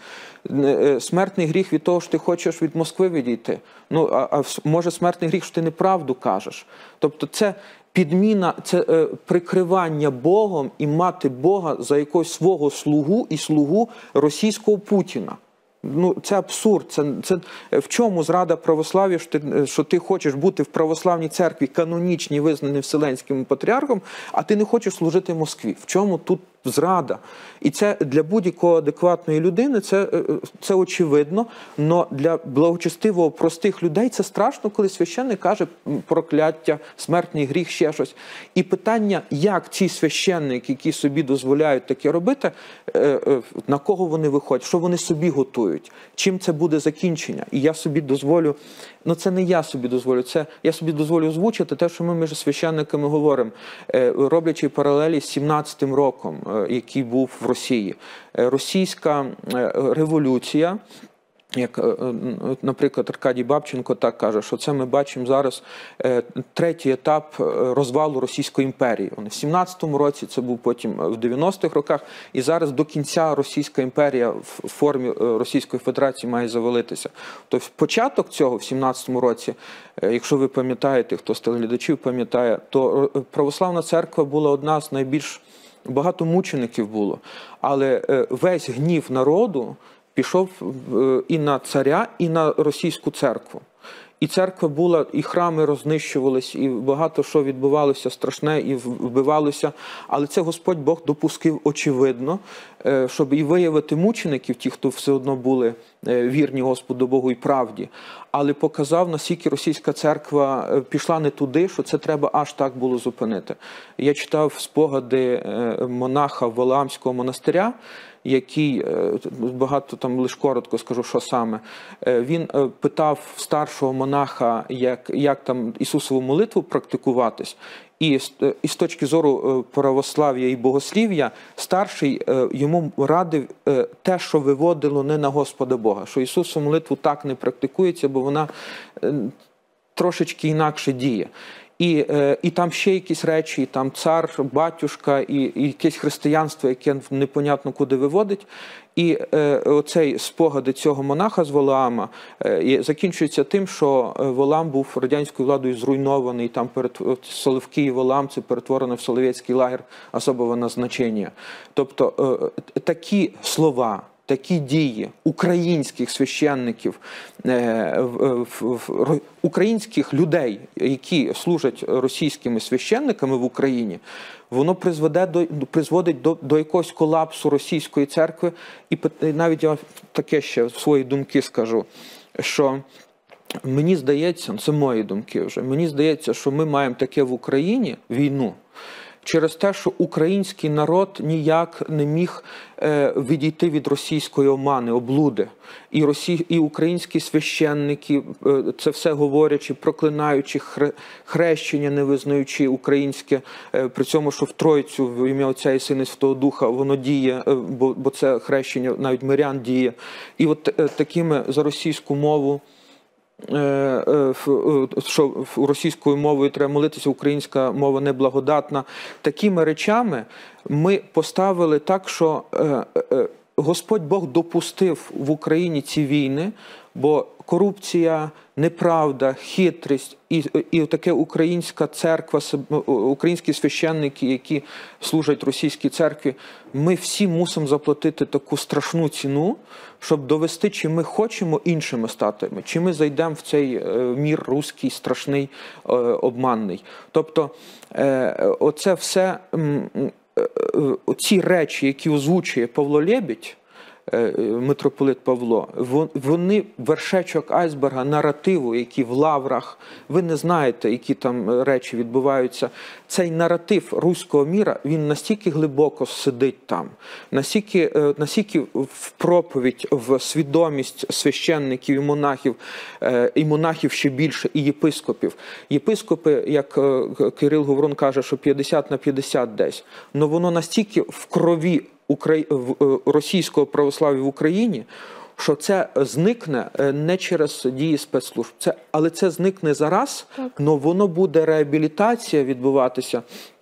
Е, смертний гріх від того, що ти хочеш від Москви відійти. Ну, а, а може смертний гріх, що ти неправду кажеш. Тобто це підміна, це е, прикривання Богом і мати Бога за якогось свого слугу і слугу російського Путіна. Ну, це абсурд. Це, це, в чому зрада православ'я, що ти, що ти хочеш бути в православній церкві, канонічній, визнаній Вселенським патріархом, а ти не хочеш служити Москві? В чому тут зрада? І це для будь-якої адекватної людини, це, це очевидно, але для благочестивого, простих людей це страшно, коли священник каже прокляття, смертний гріх, ще щось. І питання, як ці священники, які собі дозволяють таке робити, на кого вони виходять, що вони собі готують, чим це буде закінчення. І я собі дозволю, ну це не я собі дозволю, це я собі дозволю озвучити те, що ми між священниками говоримо, роблячи паралелі з сімнадцятим роком, який був в Росії. Російська революція, як, наприклад, Аркадій Бабченко так каже, що це ми бачимо зараз третій етап розвалу Російської імперії. В сімнадцятому році, це був потім в дев'яностих роках, і зараз до кінця Російська імперія в формі Російської Федерації має завалитися. Тобто початок цього в сімнадцятому році, якщо ви пам'ятаєте, хто з телеглядачів пам'ятає, то православна церква була одна з найбільш, багато мучеників було, але весь гнів народу пішов і на царя, і на російську церкву. І церква була, і храми рознищувались, і багато що відбувалося страшне, і вбивалося. Але це Господь Бог допустив очевидно, щоб і виявити мучеників, ті, хто все одно були вірні Господу Богу і правді, але показав, наскільки російська церква пішла не туди, що це треба аж так було зупинити. Я читав спогади монаха Валаамського монастиря, який, багато там, лише коротко скажу, що саме, він питав старшого монаха, як, як там Ісусову молитву практикуватись, і, і з точки зору православ'я і богослів'я, старший йому радив те, що виводило не на Господа Бога, що Ісусову молитву так не практикується, бо вона трошечки інакше діє. І, і там ще якісь речі, там цар, батюшка, і, і якесь християнство, яке непонятно куди виводить. І е, оцей спогади цього монаха з Валаама е, закінчується тим, що Валаам був радянською владою зруйнований, там перед Соловки і Валаам це перетворено в Соловецький лагер особого назначення. Тобто е, такі слова, такі дії українських священників, українських людей, які служать російськими священниками в Україні, воно призведе до, призводить до, до якогось колапсу російської церкви. І навіть я таке ще свої думки скажу, що мені здається, це мої думки вже, мені здається, що ми маємо таке в Україні війну, через те, що український народ ніяк не міг е, відійти від російської омани, облуди. І, росі... і українські священники, е, це все говорячи, проклинаючи хре... хрещення, не визнаючи українське, е, при цьому, що в Тройцю, в ім'я Отця і Сина і Святого Духа, воно діє, е, бо, бо це хрещення навіть мирян діє. І от е, такими за російську мову, що російською мовою треба молитися, українська мова неблагодатна. Такими речами ми поставили так, що Господь Бог допустив в Україні ці війни, бо корупція, неправда, хитрість і, і таке українська церква, українські священники, які служать російській церкві, ми всі мусимо заплатити таку страшну ціну, щоб довести, чи ми хочемо іншими стати, чи ми зайдемо в цей мір руський, страшний, обманний. Тобто оце все, ці речі, які озвучує Павло Лєбідь, митрополит Павло, вони вершечок айсберга наративу, які в лаврах, ви не знаєте, які там речі відбуваються. Цей наратив руського міра, він настільки глибоко сидить там, настільки, настільки в проповідь, в свідомість священників і монахів, і монахів ще більше, і єпископів. Єпископи, як Кирил Говорун каже, що п'ятдесят на п'ятдесят десь, але воно настільки в крові російського православ'я в Україні, що це зникне не через дії спецслужб, це, але це зникне зараз, але воно буде реабілітація відбуватися.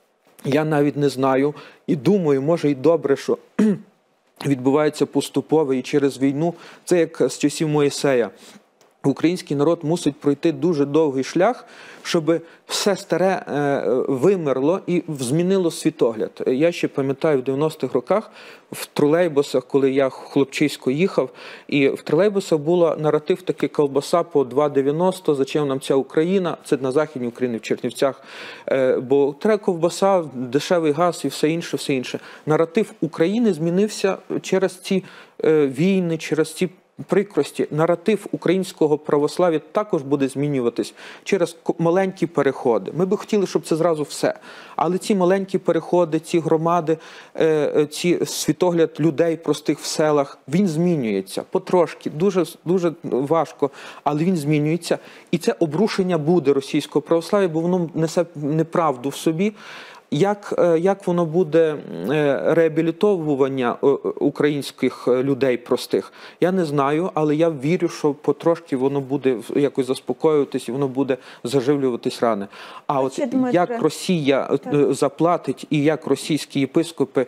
Я навіть не знаю і думаю, може і добре, що відбувається поступово і через війну. Це як з часів Моїсея. Український народ мусить пройти дуже довгий шлях, щоб все старе вимерло і змінило світогляд. Я ще пам'ятаю, в дев'яностих роках в тролейбусах, коли я хлопчисько їхав, і в тролейбусах була наратив такий: ковбаса по два дев'яносто, зачем нам ця Україна, це на Західній Україні, в Чернівцях, бо треба ковбаса, дешевий газ і все інше, все інше. Наратив України змінився через ці війни, через ці прикрості. Наратив українського православ'я також буде змінюватись через маленькі переходи. Ми би хотіли, щоб це зразу все. Але ці маленькі переходи, ці громади, ці світогляд людей простих в селах, він змінюється потрошки, дуже, дуже важко, але він змінюється. І це обрушення буде російського православ'я, бо воно несе неправду в собі. Як, як воно буде реабілітовування українських людей простих, я не знаю, але я вірю, що потрошки воно буде якось заспокоюватись і воно буде заживлюватись рани. А от як Росія так. заплатить і як російські єпископи,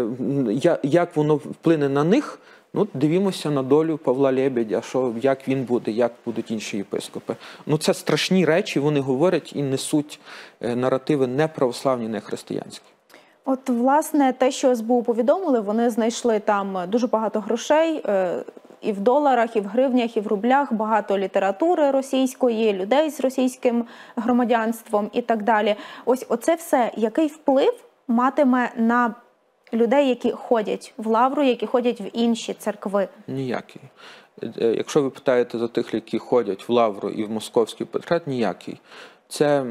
як воно вплине на них, ну, дивімося на долю Павла Лєбедя, що, як він буде, як будуть інші єпископи. Ну, це страшні речі, вони говорять і несуть наративи не православні, не християнські. От, власне, те, що ес бе у повідомили, вони знайшли там дуже багато грошей, і в доларах, і в гривнях, і в рублях багато літератури російської, людей з російським громадянством і так далі. Ось оце все, який вплив матиме на людей, які ходять в Лавру, які ходять в інші церкви? Ніякий. Якщо ви питаєте за тих, які ходять в Лавру і в Московський патріархат, ніякий. Це...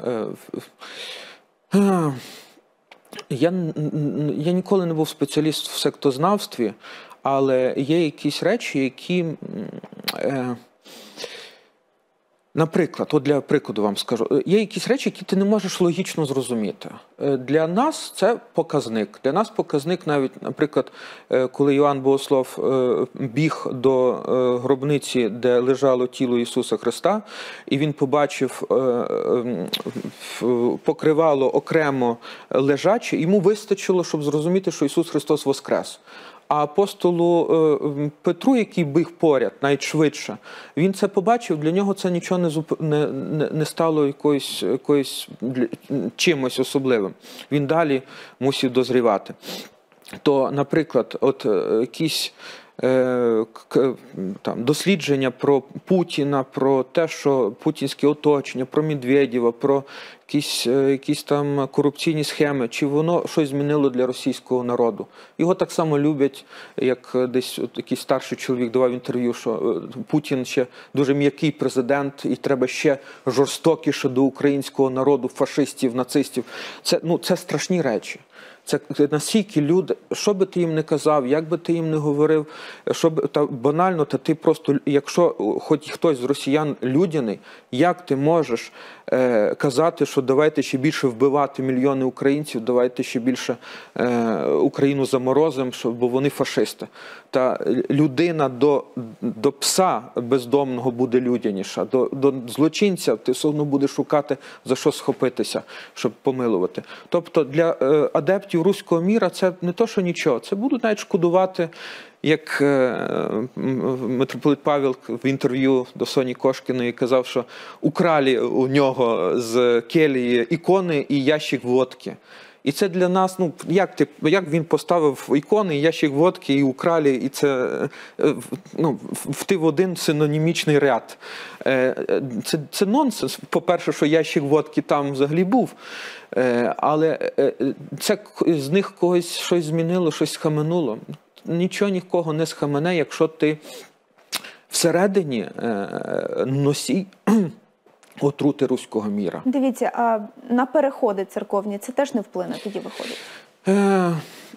Я, я ніколи не був спеціаліст в сектознавстві, але є якісь речі, які... Е, Наприклад, от для прикладу вам скажу, є якісь речі, які ти не можеш логічно зрозуміти. Для нас це показник. Для нас показник навіть, наприклад, коли Йоанн Богослов біг до гробниці, де лежало тіло Ісуса Христа, і він побачив покривало окремо лежаче, йому вистачило, щоб зрозуміти, що Ісус Христос воскрес. А апостолу Петру, який біг поряд, навіть швидше, він це побачив, для нього це нічого не, зуп... не, не, не стало якоюсь, якоюсь чимось особливим. Він далі мусив дозрівати. То, наприклад, от якісь е, к, там, дослідження про Путіна, про те, що путінське оточення, про Медведєва, про якісь, якісь там корупційні схеми, чи воно щось змінило для російського народу. Його так само люблять, як десь от якийсь старший чоловік давав інтерв'ю, що Путін ще дуже м'який президент і треба ще жорстокіше до українського народу, фашистів, нацистів. Це, ну, це страшні речі. Це настільки люди, що би ти їм не казав, як би ти їм не говорив, що би, та банально, та ти просто, якщо хоч хтось з росіян людяний, як ти можеш е, казати, що давайте ще більше вбивати мільйони українців, давайте ще більше е, Україну заморозимо, бо вони фашисти. Та людина до, до пса бездомного буде людяніша, до, до злочинця ти все одно будеш шукати, за що схопитися, щоб помилувати. Тобто для е, адептів руського міра це не то, що нічого, це будуть навіть шкодувати, як митрополит Павел в інтерв'ю до Соні Кошкіної казав, що украли у нього з келії ікони і ящик водки. І це для нас, ну, як, ти, як він поставив ікони, ящик водки і украли, і це, ну, вти в один синонімічний ряд. Це, це нонсенс. По-перше, що ящик водки там взагалі був, але це з них когось щось змінило, щось схаменуло. Нічого нікого не схамене, якщо ти всередині носій отрути руського міра. Дивіться, а на переходи церковні це теж не вплине, тоді виходить? Е,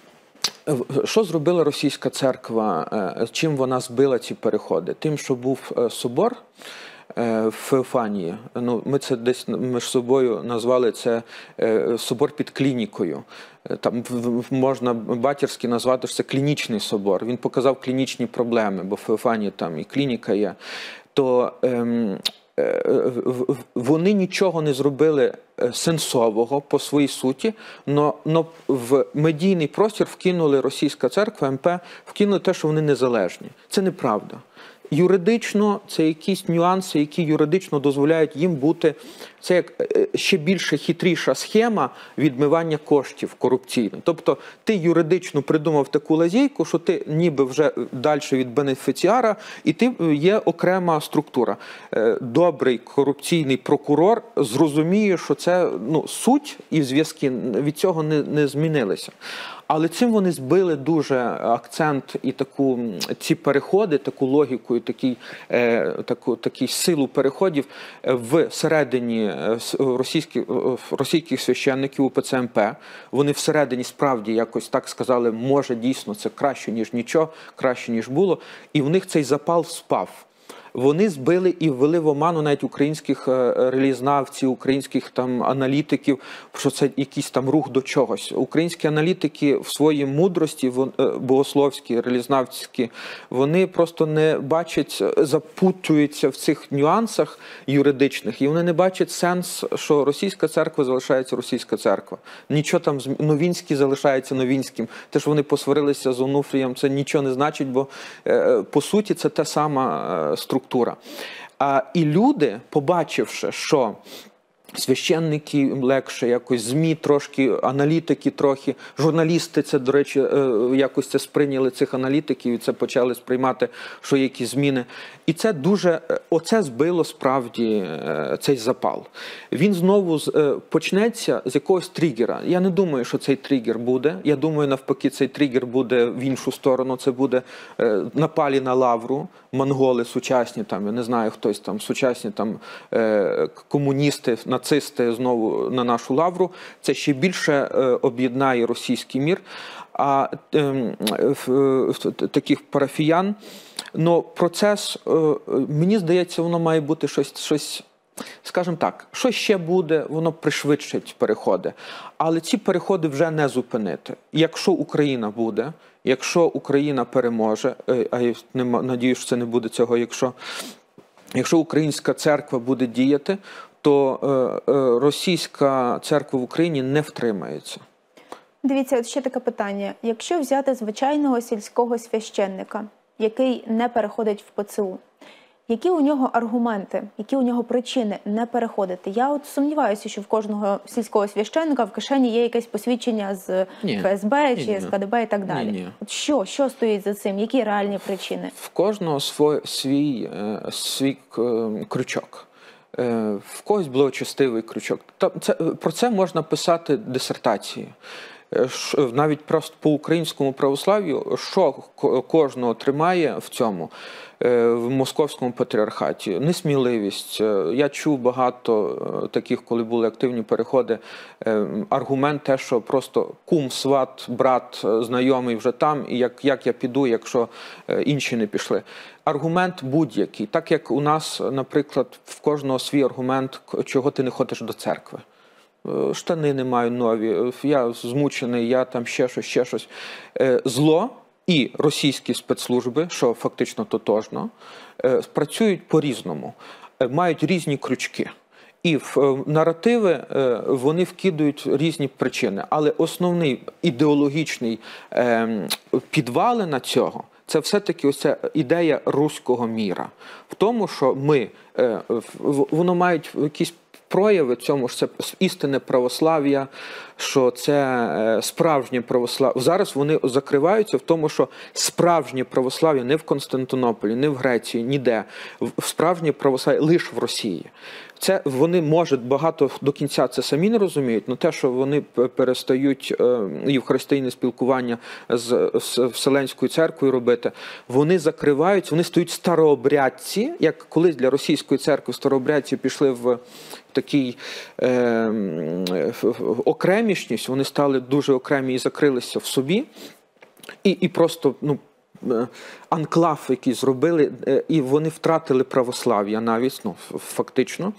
що зробила російська церква, чим вона збила ці переходи? Тим, що був собор в Феофанії. Ну, ми це десь між собою назвали це собор під клінікою. Там можна батьківськи назвати, що це клінічний собор. Він показав клінічні проблеми, бо в Феофанії там і клініка є. То ем, вони нічого не зробили сенсового по своїй суті, но, но в медійний простір вкинули російська церква, ем пе, вкинули те, що вони незалежні. Це неправда. Юридично це якісь нюанси, які юридично дозволяють їм бути, це як ще більше хитріша схема відмивання коштів корупційно. Тобто ти юридично придумав таку лазейку, що ти ніби вже далі від бенефіціара, і ти є окрема структура. Добрий корупційний прокурор зрозуміє, що це, ну, суть і зв'язки від цього не, не змінилися. Але цим вони збили дуже акцент і таку, ці переходи, таку логіку і такий, е, таку, таку силу переходів всередині російських, російських священників у пе це ем пе. Вони всередині справді якось так сказали, може дійсно це краще, ніж нічого, краще, ніж було. І в них цей запал спав. Вони збили і ввели в оману навіть українських релігієзнавців, українських там аналітиків, що це якийсь там рух до чогось. Українські аналітики в своїй мудрості, богословські, релігієзнавські, вони просто не бачать, запутуються в цих нюансах юридичних, і вони не бачать сенс, що російська церква залишається російська церква. Нічого там, Новінський залишається Новінським. Те, що вони посварилися з Онуфрієм, це нічого не значить, бо по суті це та сама структура. А, і люди, побачивши, що священники легше, якось ЗМІ трошки, аналітики трохи, журналісти це, до речі, якось це сприйняли, цих аналітиків, і це почали сприймати, що є якісь зміни. І це дуже, оце збило справді цей запал. Він знову почнеться з якогось тригера. Я не думаю, що цей тригер буде. Я думаю, навпаки, цей тригер буде в іншу сторону. Це буде напалі на лавру, монголи сучасні, там, я не знаю, хтось там, сучасні там комуністи, нацисти знову на нашу лавру. Це ще більше об'єднає російський мір. А е, е, таких парафіян. Но процес, е, мені здається, воно має бути щось, щось, скажімо так, що ще буде, воно пришвидшить переходи. Але ці переходи вже не зупинити. Якщо Україна буде, якщо Україна переможе, е, а я надіюсь, що це не буде цього, якщо, якщо українська церква буде діяти, то е, е, російська церква в Україні не втримається. Дивіться, от ще таке питання. Якщо взяти звичайного сільського священника, який не переходить в ПЦУ, які у нього аргументи, які у нього причини не переходити? Я от сумніваюся, що в кожного сільського священника в кишені є якесь посвідчення з ні, ФСБ чи ні, з КДБ і так далі. Ні, ні. От що, що стоїть за цим? Які реальні причини? В кожного свій, свій, свій крючок. В когось благочестивий крючок. Це, про це можна писати дисертації. Навіть просто по українському православ'ю, що кожного тримає в цьому, в московському патріархаті? Несміливість. Я чув багато таких, коли були активні переходи, аргумент те, що просто кум, сват, брат, знайомий вже там, і як, як я піду, якщо інші не пішли. Аргумент будь-який. Так як у нас, наприклад, в кожного свій аргумент, чого ти не ходиш до церкви. Штани не маю нові, я змучений, я там ще щось, ще щось. Зло і російські спецслужби, що фактично тотожно, працюють по-різному, мають різні крючки. І в наративи вони вкидують різні причини. Але основний ідеологічний підвалина цього – це все-таки ось ця ідея руського міра. В тому, що ми, воно мають якісь прояви цьому, що це істинне православ'я, що це справжнє православ'я. Зараз вони закриваються в тому, що справжнє православ'я не в Константинополі, не в Греції, ніде. Справжнє православ'я лише в Росії. Це вони, може, багато до кінця це самі не розуміють, але те, що вони перестають євхаристійне спілкування з Вселенською церквою робити, вони закриваються, вони стають старообрядці, як колись для російської церкви старообрядці пішли в такий е, окремішність, вони стали дуже окремі і закрилися в собі, і, і просто, ну, анклав, який зробили, і вони втратили православ'я навіть, ну, фактично.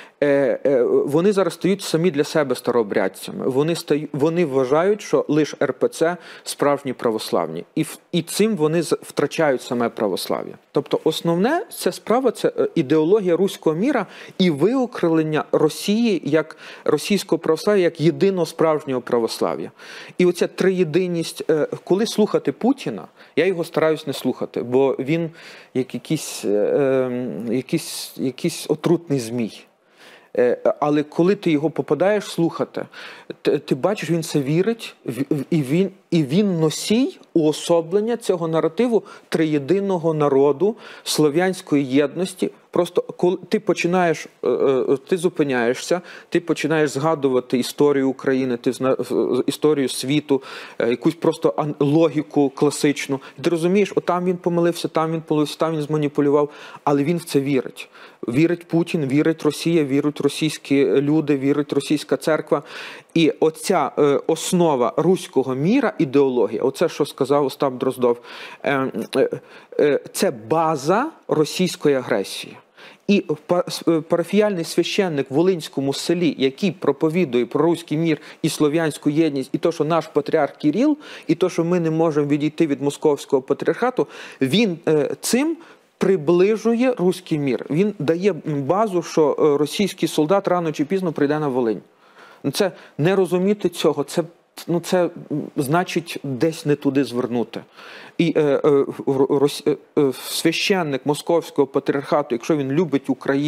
Вони зараз стають самі для себе старообрядцями. Вони, стають, вони вважають, що лише ер пе це справжні православні. І, і цим вони втрачають саме православ'я. Тобто основне це справа, це ідеологія руського міра і виокремлення Росії як російського православ'я, як єдиного справжнього православ'я. І оця триєдиність, коли слухати Путіна, я його стараюсь не слухати, бо він як якийсь, якийсь, якийсь отрутний змій. Але коли ти його попадаєш слухати, ти, ти бачиш, він це вірить, і він, і він носій уособлення цього наративу триєдиного народу, слов'янської єдності. Просто коли ти починаєш, ти зупиняєшся, ти починаєш згадувати історію України, ти історію світу, якусь просто логіку класичну. І ти розумієш, отам він помилився, там він помилився, там він зманіпулював, але він в це вірить. Вірить Путін, вірить Росія, вірять російські люди, вірить російська церква. І оця е, основа руського міра, ідеологія, оце, що сказав Остап Дроздов, е, е, е, це база російської агресії. І парафіяльний священник в Волинському селі, який проповідує про руський мір і слов'янську єдність, і то, що наш патріарх Кирил, і то, що ми не можемо відійти від московського патріархату, він е, цим приближує руський мір. Він дає базу, що російський солдат рано чи пізно прийде на Волинь. Це не розуміти цього, це, ну, це значить десь не туди звернути. І е, е, рос, е, священник московського патріархату, якщо він любить Україну,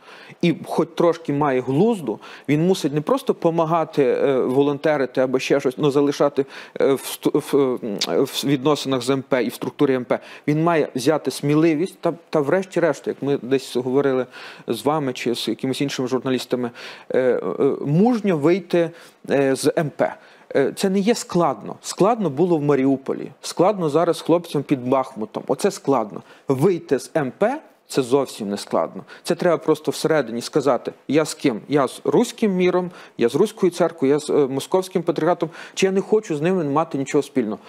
і хоч трошки має глузду, він мусить не просто допомагати, волонтерити або ще щось, але залишати в, в, в відносинах з ем пе і в структурі ем пе. Він має взяти сміливість та, та врешті-решт, як ми десь говорили з вами чи з якимись іншими журналістами, мужньо вийти з ем пе. Це не є складно. Складно було в Маріуполі. Складно зараз хлопцям під Бахмутом. Оце складно. Вийти з ем пе – це зовсім не складно. Це треба просто всередині сказати, я з ким? Я з руським міром, я з руською церквою, я з московським патріархатом, чи я не хочу з ними мати нічого спільного.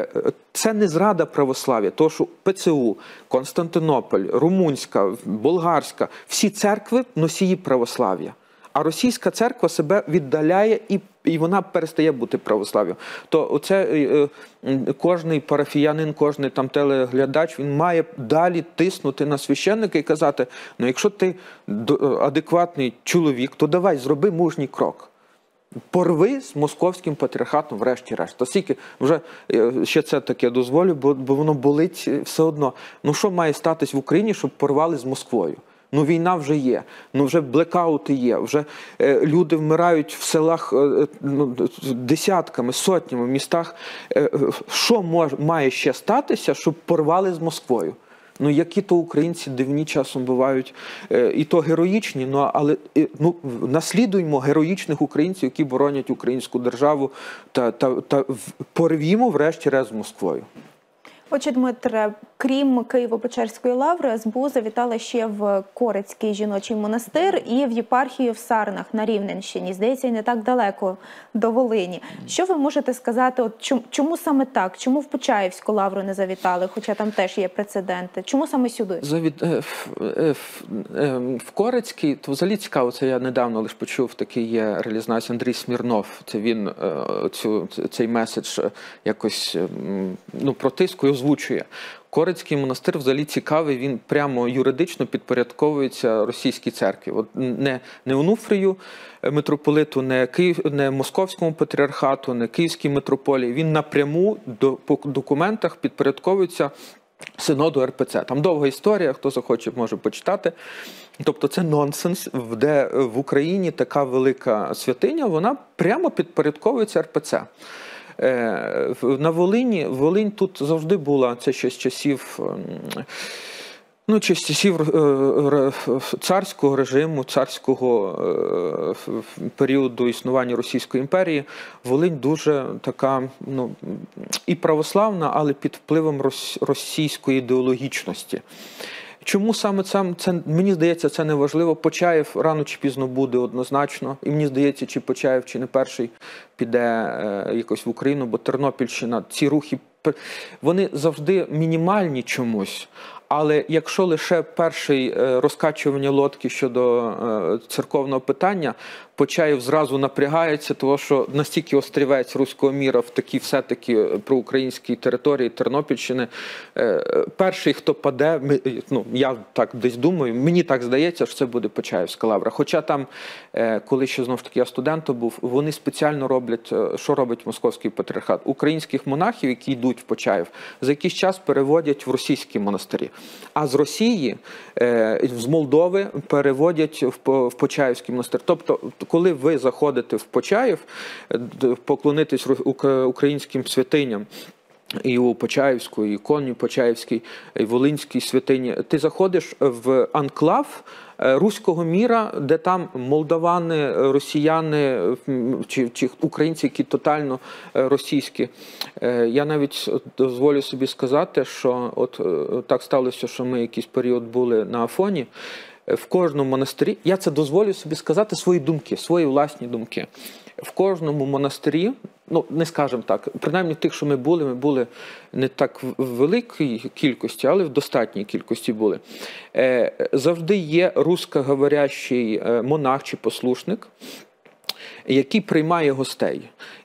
Це не зрада православ'я, тому що пе це у, Константинополь, Румунська, Болгарська – всі церкви – носії православ'я. А російська церква себе віддаляє і, і вона перестає бути православ'ям. То оце е, е, кожний парафіянин, кожний там телеглядач, він має далі тиснути на священника і казати, ну якщо ти адекватний чоловік, то давай, зроби мужній крок. Порви з московським патріархатом врешті-решт. Оскільки вже ще це таке дозволю, бо, бо воно болить все одно. Ну що має статись в Україні, щоб порвали з Москвою? Ну війна вже є, ну вже блекаути є, вже е, люди вмирають в селах е, ну, десятками, сотнями, в містах. Е, що мож, має ще статися, щоб порвали з Москвою? Ну які то українці дивні часом бувають, е, і то героїчні, ну, але е, ну, наслідуємо героїчних українців, які боронять українську державу, та, та, та порвімо врешті-решт з Москвою. Отже, Дмитре, крім Києво-Печерської лаври, ес бе у завітала ще в Корецький жіночий монастир і в єпархію в Сарнах на Рівненщині. Здається, і не так далеко до Волині. Що ви можете сказати, от чому, чому саме так? Чому в Почаївську лавру не завітали, хоча там теж є прецеденти? Чому саме сюди? Завіт... В, в, в Корецький, то взагалі цікаво, це я недавно лише почув, такий є релізнавець Андрій Смірнов. Це він цю, цей меседж якось ну, протискує, озвучує. Корецький монастир взагалі цікавий, він прямо юридично підпорядковується російській церкві. От не, не Онуфрію митрополиту, не, Київ, не Московському патріархату, не Київській митрополії. Він напряму до, по документах підпорядковується синоду ер пе це. Там довга історія, хто захоче, може почитати. Тобто це нонсенс, де в Україні така велика святиня, вона прямо підпорядковується ер пе це. На Волині, Волинь тут завжди була, це ще з часів, ну, чи з часів царського режиму, царського періоду існування Російської імперії. Волинь дуже така, ну, і православна, але під впливом російської ідеологічності. Чому саме це, це, мені здається, це не важливо. Почаєв рано чи пізно буде однозначно. І мені здається, чи Почаєв, чи не перший піде е, якось в Україну, бо Тернопільщина, ці рухи, вони завжди мінімальні чомусь. Але якщо лише перший розкачування лодки щодо е, церковного питання, Почаєв зразу напрягається, тому що настільки острівець руського міра в такій все-таки проукраїнській території Тернопільщини. Е, перший, хто паде, ми, ну, я так десь думаю, мені так здається, що це буде Почаївська лавра. Хоча там, е, коли ще знову ж таки я студентом був, вони спеціально роблять, що робить Московський патріархат? Українських монахів, які йдуть в Почаїв, за якийсь час переводять в російські монастирі. А з Росії, е, з Молдови переводять в, в Почаївський монастир. Тобто, коли ви заходите в Почаїв, поклонитись українським святиням, і у Почаївську, і іконі Почаївській, і Волинській святині, ти заходиш в анклав руського міра, де там молдавани, росіяни чи, чи українці, які тотально російські. Я навіть дозволю собі сказати, що от так сталося, що ми якийсь період були на Афоні. В кожному монастирі, я це дозволю собі сказати, свої думки, свої власні думки. В кожному монастирі, ну не скажемо так, принаймні тих, що ми були, ми були не так в великій кількості, але в достатній кількості були. Завжди є русскоговорящий монах чи послушник, який приймає гостей.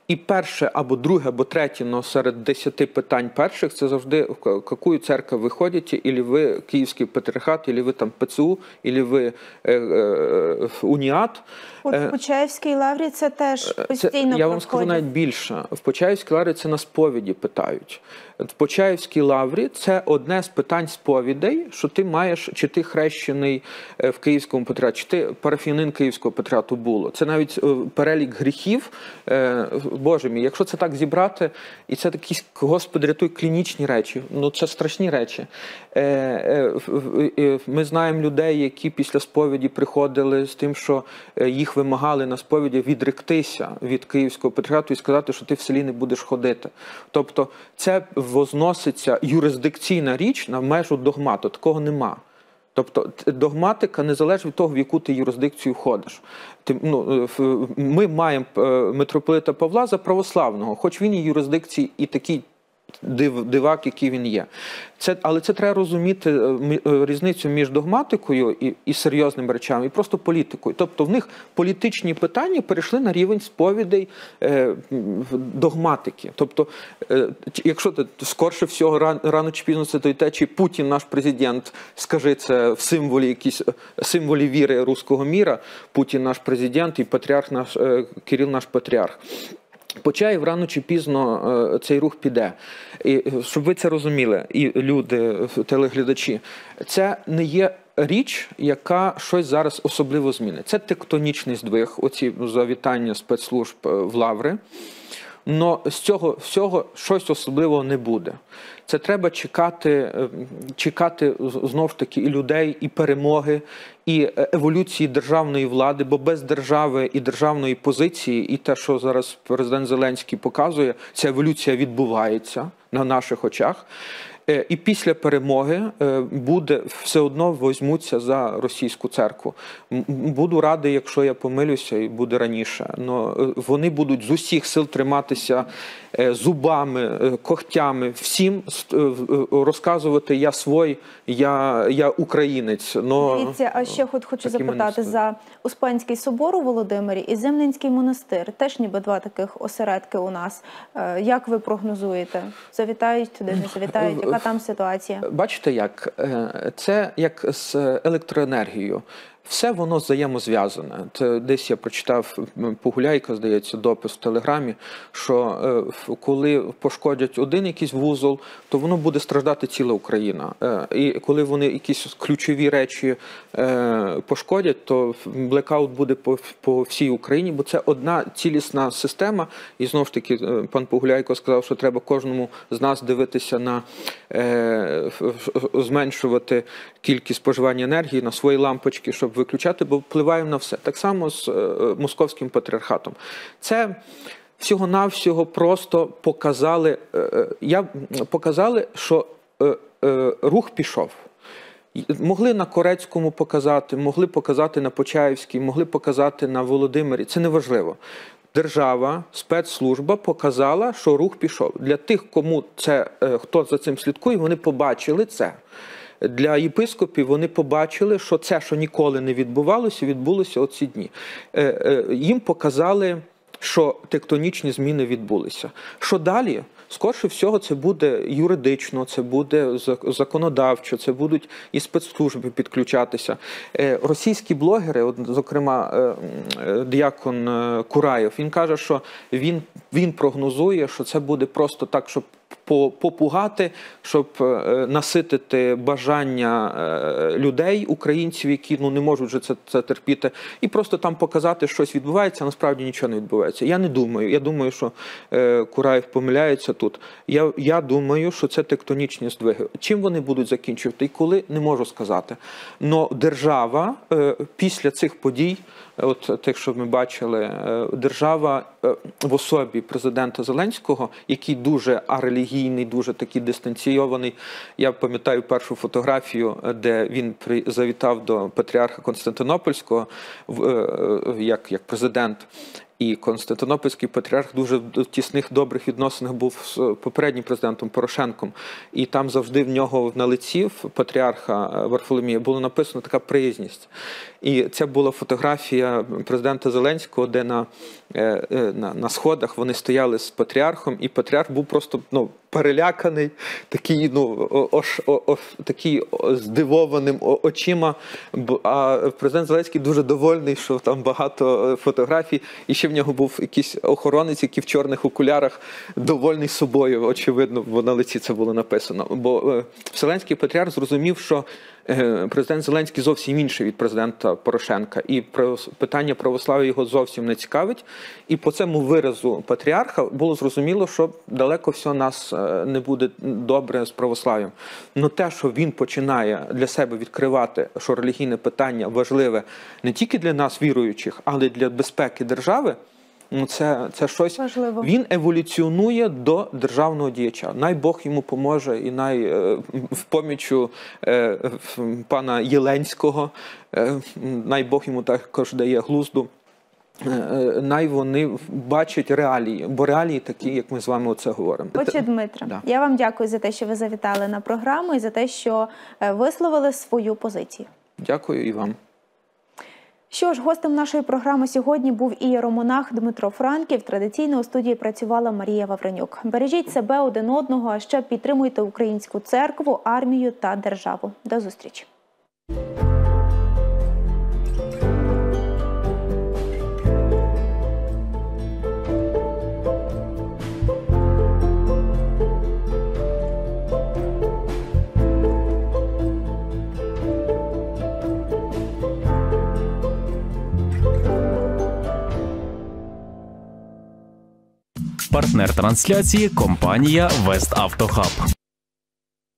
І перше, або друге, або третє, но серед десяти питань перших, це завжди, в яку церкву ви ходите, або ви Київський патріархат, або ви там ПЦУ, або ви е, е, Уніат. От в Почаївській лаврі це теж постійно це, я вам скажу навіть більше. В Почаївській лаврі це на сповіді питають. В Почаївській лаврі це одне з питань сповідей, що ти маєш, чи ти хрещений в Київському патріархаті, чи ти парафіянин Київського патріархату було. Це навіть перелік гріхів. Боже мій, якщо це так зібрати, і це такі, Господи, рятуй, клінічні речі, ну це страшні речі. Ми знаємо людей, які після сповіді приходили з тим, що їх вимагали на сповіді відректися від Київського патріархату і сказати, що ти в селі не будеш ходити. Тобто це возноситься юрисдикційна річ на межу догмату. Такого нема. Тобто догматика не залежить від того, в яку ти юрисдикцію входиш. Ти, ну, ми маємо митрополита Павла за православного, хоч він і юрисдикції і такий див, дивак, який він є. Це, але це треба розуміти різницю між догматикою і, і серйозними речами, і просто політикою. Тобто в них політичні питання перейшли на рівень сповідей е, догматики. Тобто, е, якщо ти скорше всього рано, рано чи пізно це то й те, чи Путін наш президент, скажи це в символі якісь символі віри руського міра, Путін наш президент і патріарх наш е, Кирил наш патріарх. Почаїв рано чи пізно цей рух піде. І, щоб ви це розуміли, і люди, телеглядачі, це не є річ, яка щось зараз особливо змінить. Це тектонічний здвиг, оці завітання спецслужб в лаври. Но з цього всього щось особливого не буде. Це треба чекати, чекати знову ж таки і людей, і перемоги, і еволюції державної влади, бо без держави і державної позиції, і те, що зараз президент Зеленський показує, ця еволюція відбувається на наших очах. І після перемоги буде, все одно візьмуться за російську церкву. Буду радий, якщо я помилюся і буде раніше. Но вони будуть з усіх сил триматися зубами, когтями, всім розказувати «я свой, я, я українець». Но дивіться, а ще хочу запитати за Успенський собор у Володимирі і Зимненський монастир. Теж ніби два таких осередки у нас. Як ви прогнозуєте? Завітають туди, не завітають? Яка там ситуація? Бачите, як? Це як з електроенергією. Все воно взаємозв'язане. Десь я прочитав Погуляйка, здається, допис в Телеграмі, що коли пошкодять один якийсь вузол, то воно буде страждати ціла Україна. І коли вони якісь ключові речі пошкодять, то блекаут буде по, по всій Україні, бо це одна цілісна система. І знову ж таки, пан Погуляйко сказав, що треба кожному з нас дивитися на зменшувати кількість споживання енергії на свої лампочки, щоб виключати, бо впливаємо на все. Так само з московським патріархатом. Це всього-навсього просто показали, я, показали, що рух пішов. Могли на Корецькому показати, могли показати на Почаївській, могли показати на Володимирі. Це не важливо. Держава, спецслужба показала, що рух пішов. Для тих, кому це, хто за цим слідкує, вони побачили це. Для єпископів вони побачили, що це, що ніколи не відбувалося, відбулося оці дні. Їм показали, що тектонічні зміни відбулися. Що далі? Скорше всього, це буде юридично, це буде законодавчо, це будуть і спецслужби підключатися. Російські блогери, от, зокрема, діякон Кураєв, він каже, що він, він прогнозує, що це буде просто так, щоб попугати, щоб наситити бажання людей, українців, які ну, не можуть вже це, це терпіти, і просто там показати, що щось відбувається, а насправді нічого не відбувається. Я не думаю. Я думаю, що е, Кураєв помиляється тут. Я, я думаю, що це тектонічні здвиги. Чим вони будуть закінчувати і коли, не можу сказати. Но держава е, після цих подій, от тих, що ми бачили, е, держава е, в особі президента Зеленського, який дуже арелігійний, дуже такий дистанційований. Я пам'ятаю першу фотографію, де він при, завітав до патріарха Константинопольського е, як, як президент. І Константинопольський патріарх дуже в тісних, добрих відносинах був з попереднім президентом Порошенком. І там завжди в нього на лиці, в патріарха Варфоломія, було написано така приязність. І це була фотографія президента Зеленського, де на, на, на сходах вони стояли з патріархом, і патріарх був просто, ну, переляканий, такий, ну, ош, о, о, такий здивованим очима. А президент Зеленський дуже довольний, що там багато фотографій. І ще в нього був якийсь охоронець, який в чорних окулярах, довольний собою, очевидно, бо на лиці це було написано. Бо Вселенський патріарх зрозумів, що президент Зеленський зовсім інший від президента Порошенка. І питання православ'я його зовсім не цікавить. І по цьому виразу патріарха було зрозуміло, що далеко все нас не буде добре з православ'ям. Но те, що він починає для себе відкривати, що релігійне питання важливе не тільки для нас, віруючих, але й для безпеки держави, ну, це, це щось. Важливо. Він еволюціонує до державного діяча. Най Бог йому поможе, і най е, в помічу е, пана Єленського, е, най Бог йому також дає глузду. Най вони бачать реалії, бо реалії такі, як ми з вами оце говоримо. Отче Дмитре, Да. я вам дякую за те, що ви завітали на програму і за те, що висловили свою позицію. Дякую і вам. Що ж, гостем нашої програми сьогодні був ієромонах Дмитро Франків. Традиційно у студії працювала Марія Вавренюк. Бережіть себе, один одного, а ще підтримуйте українську церкву, армію та державу. До зустрічі. Партнер трансляції – компанія Вест Автохаб.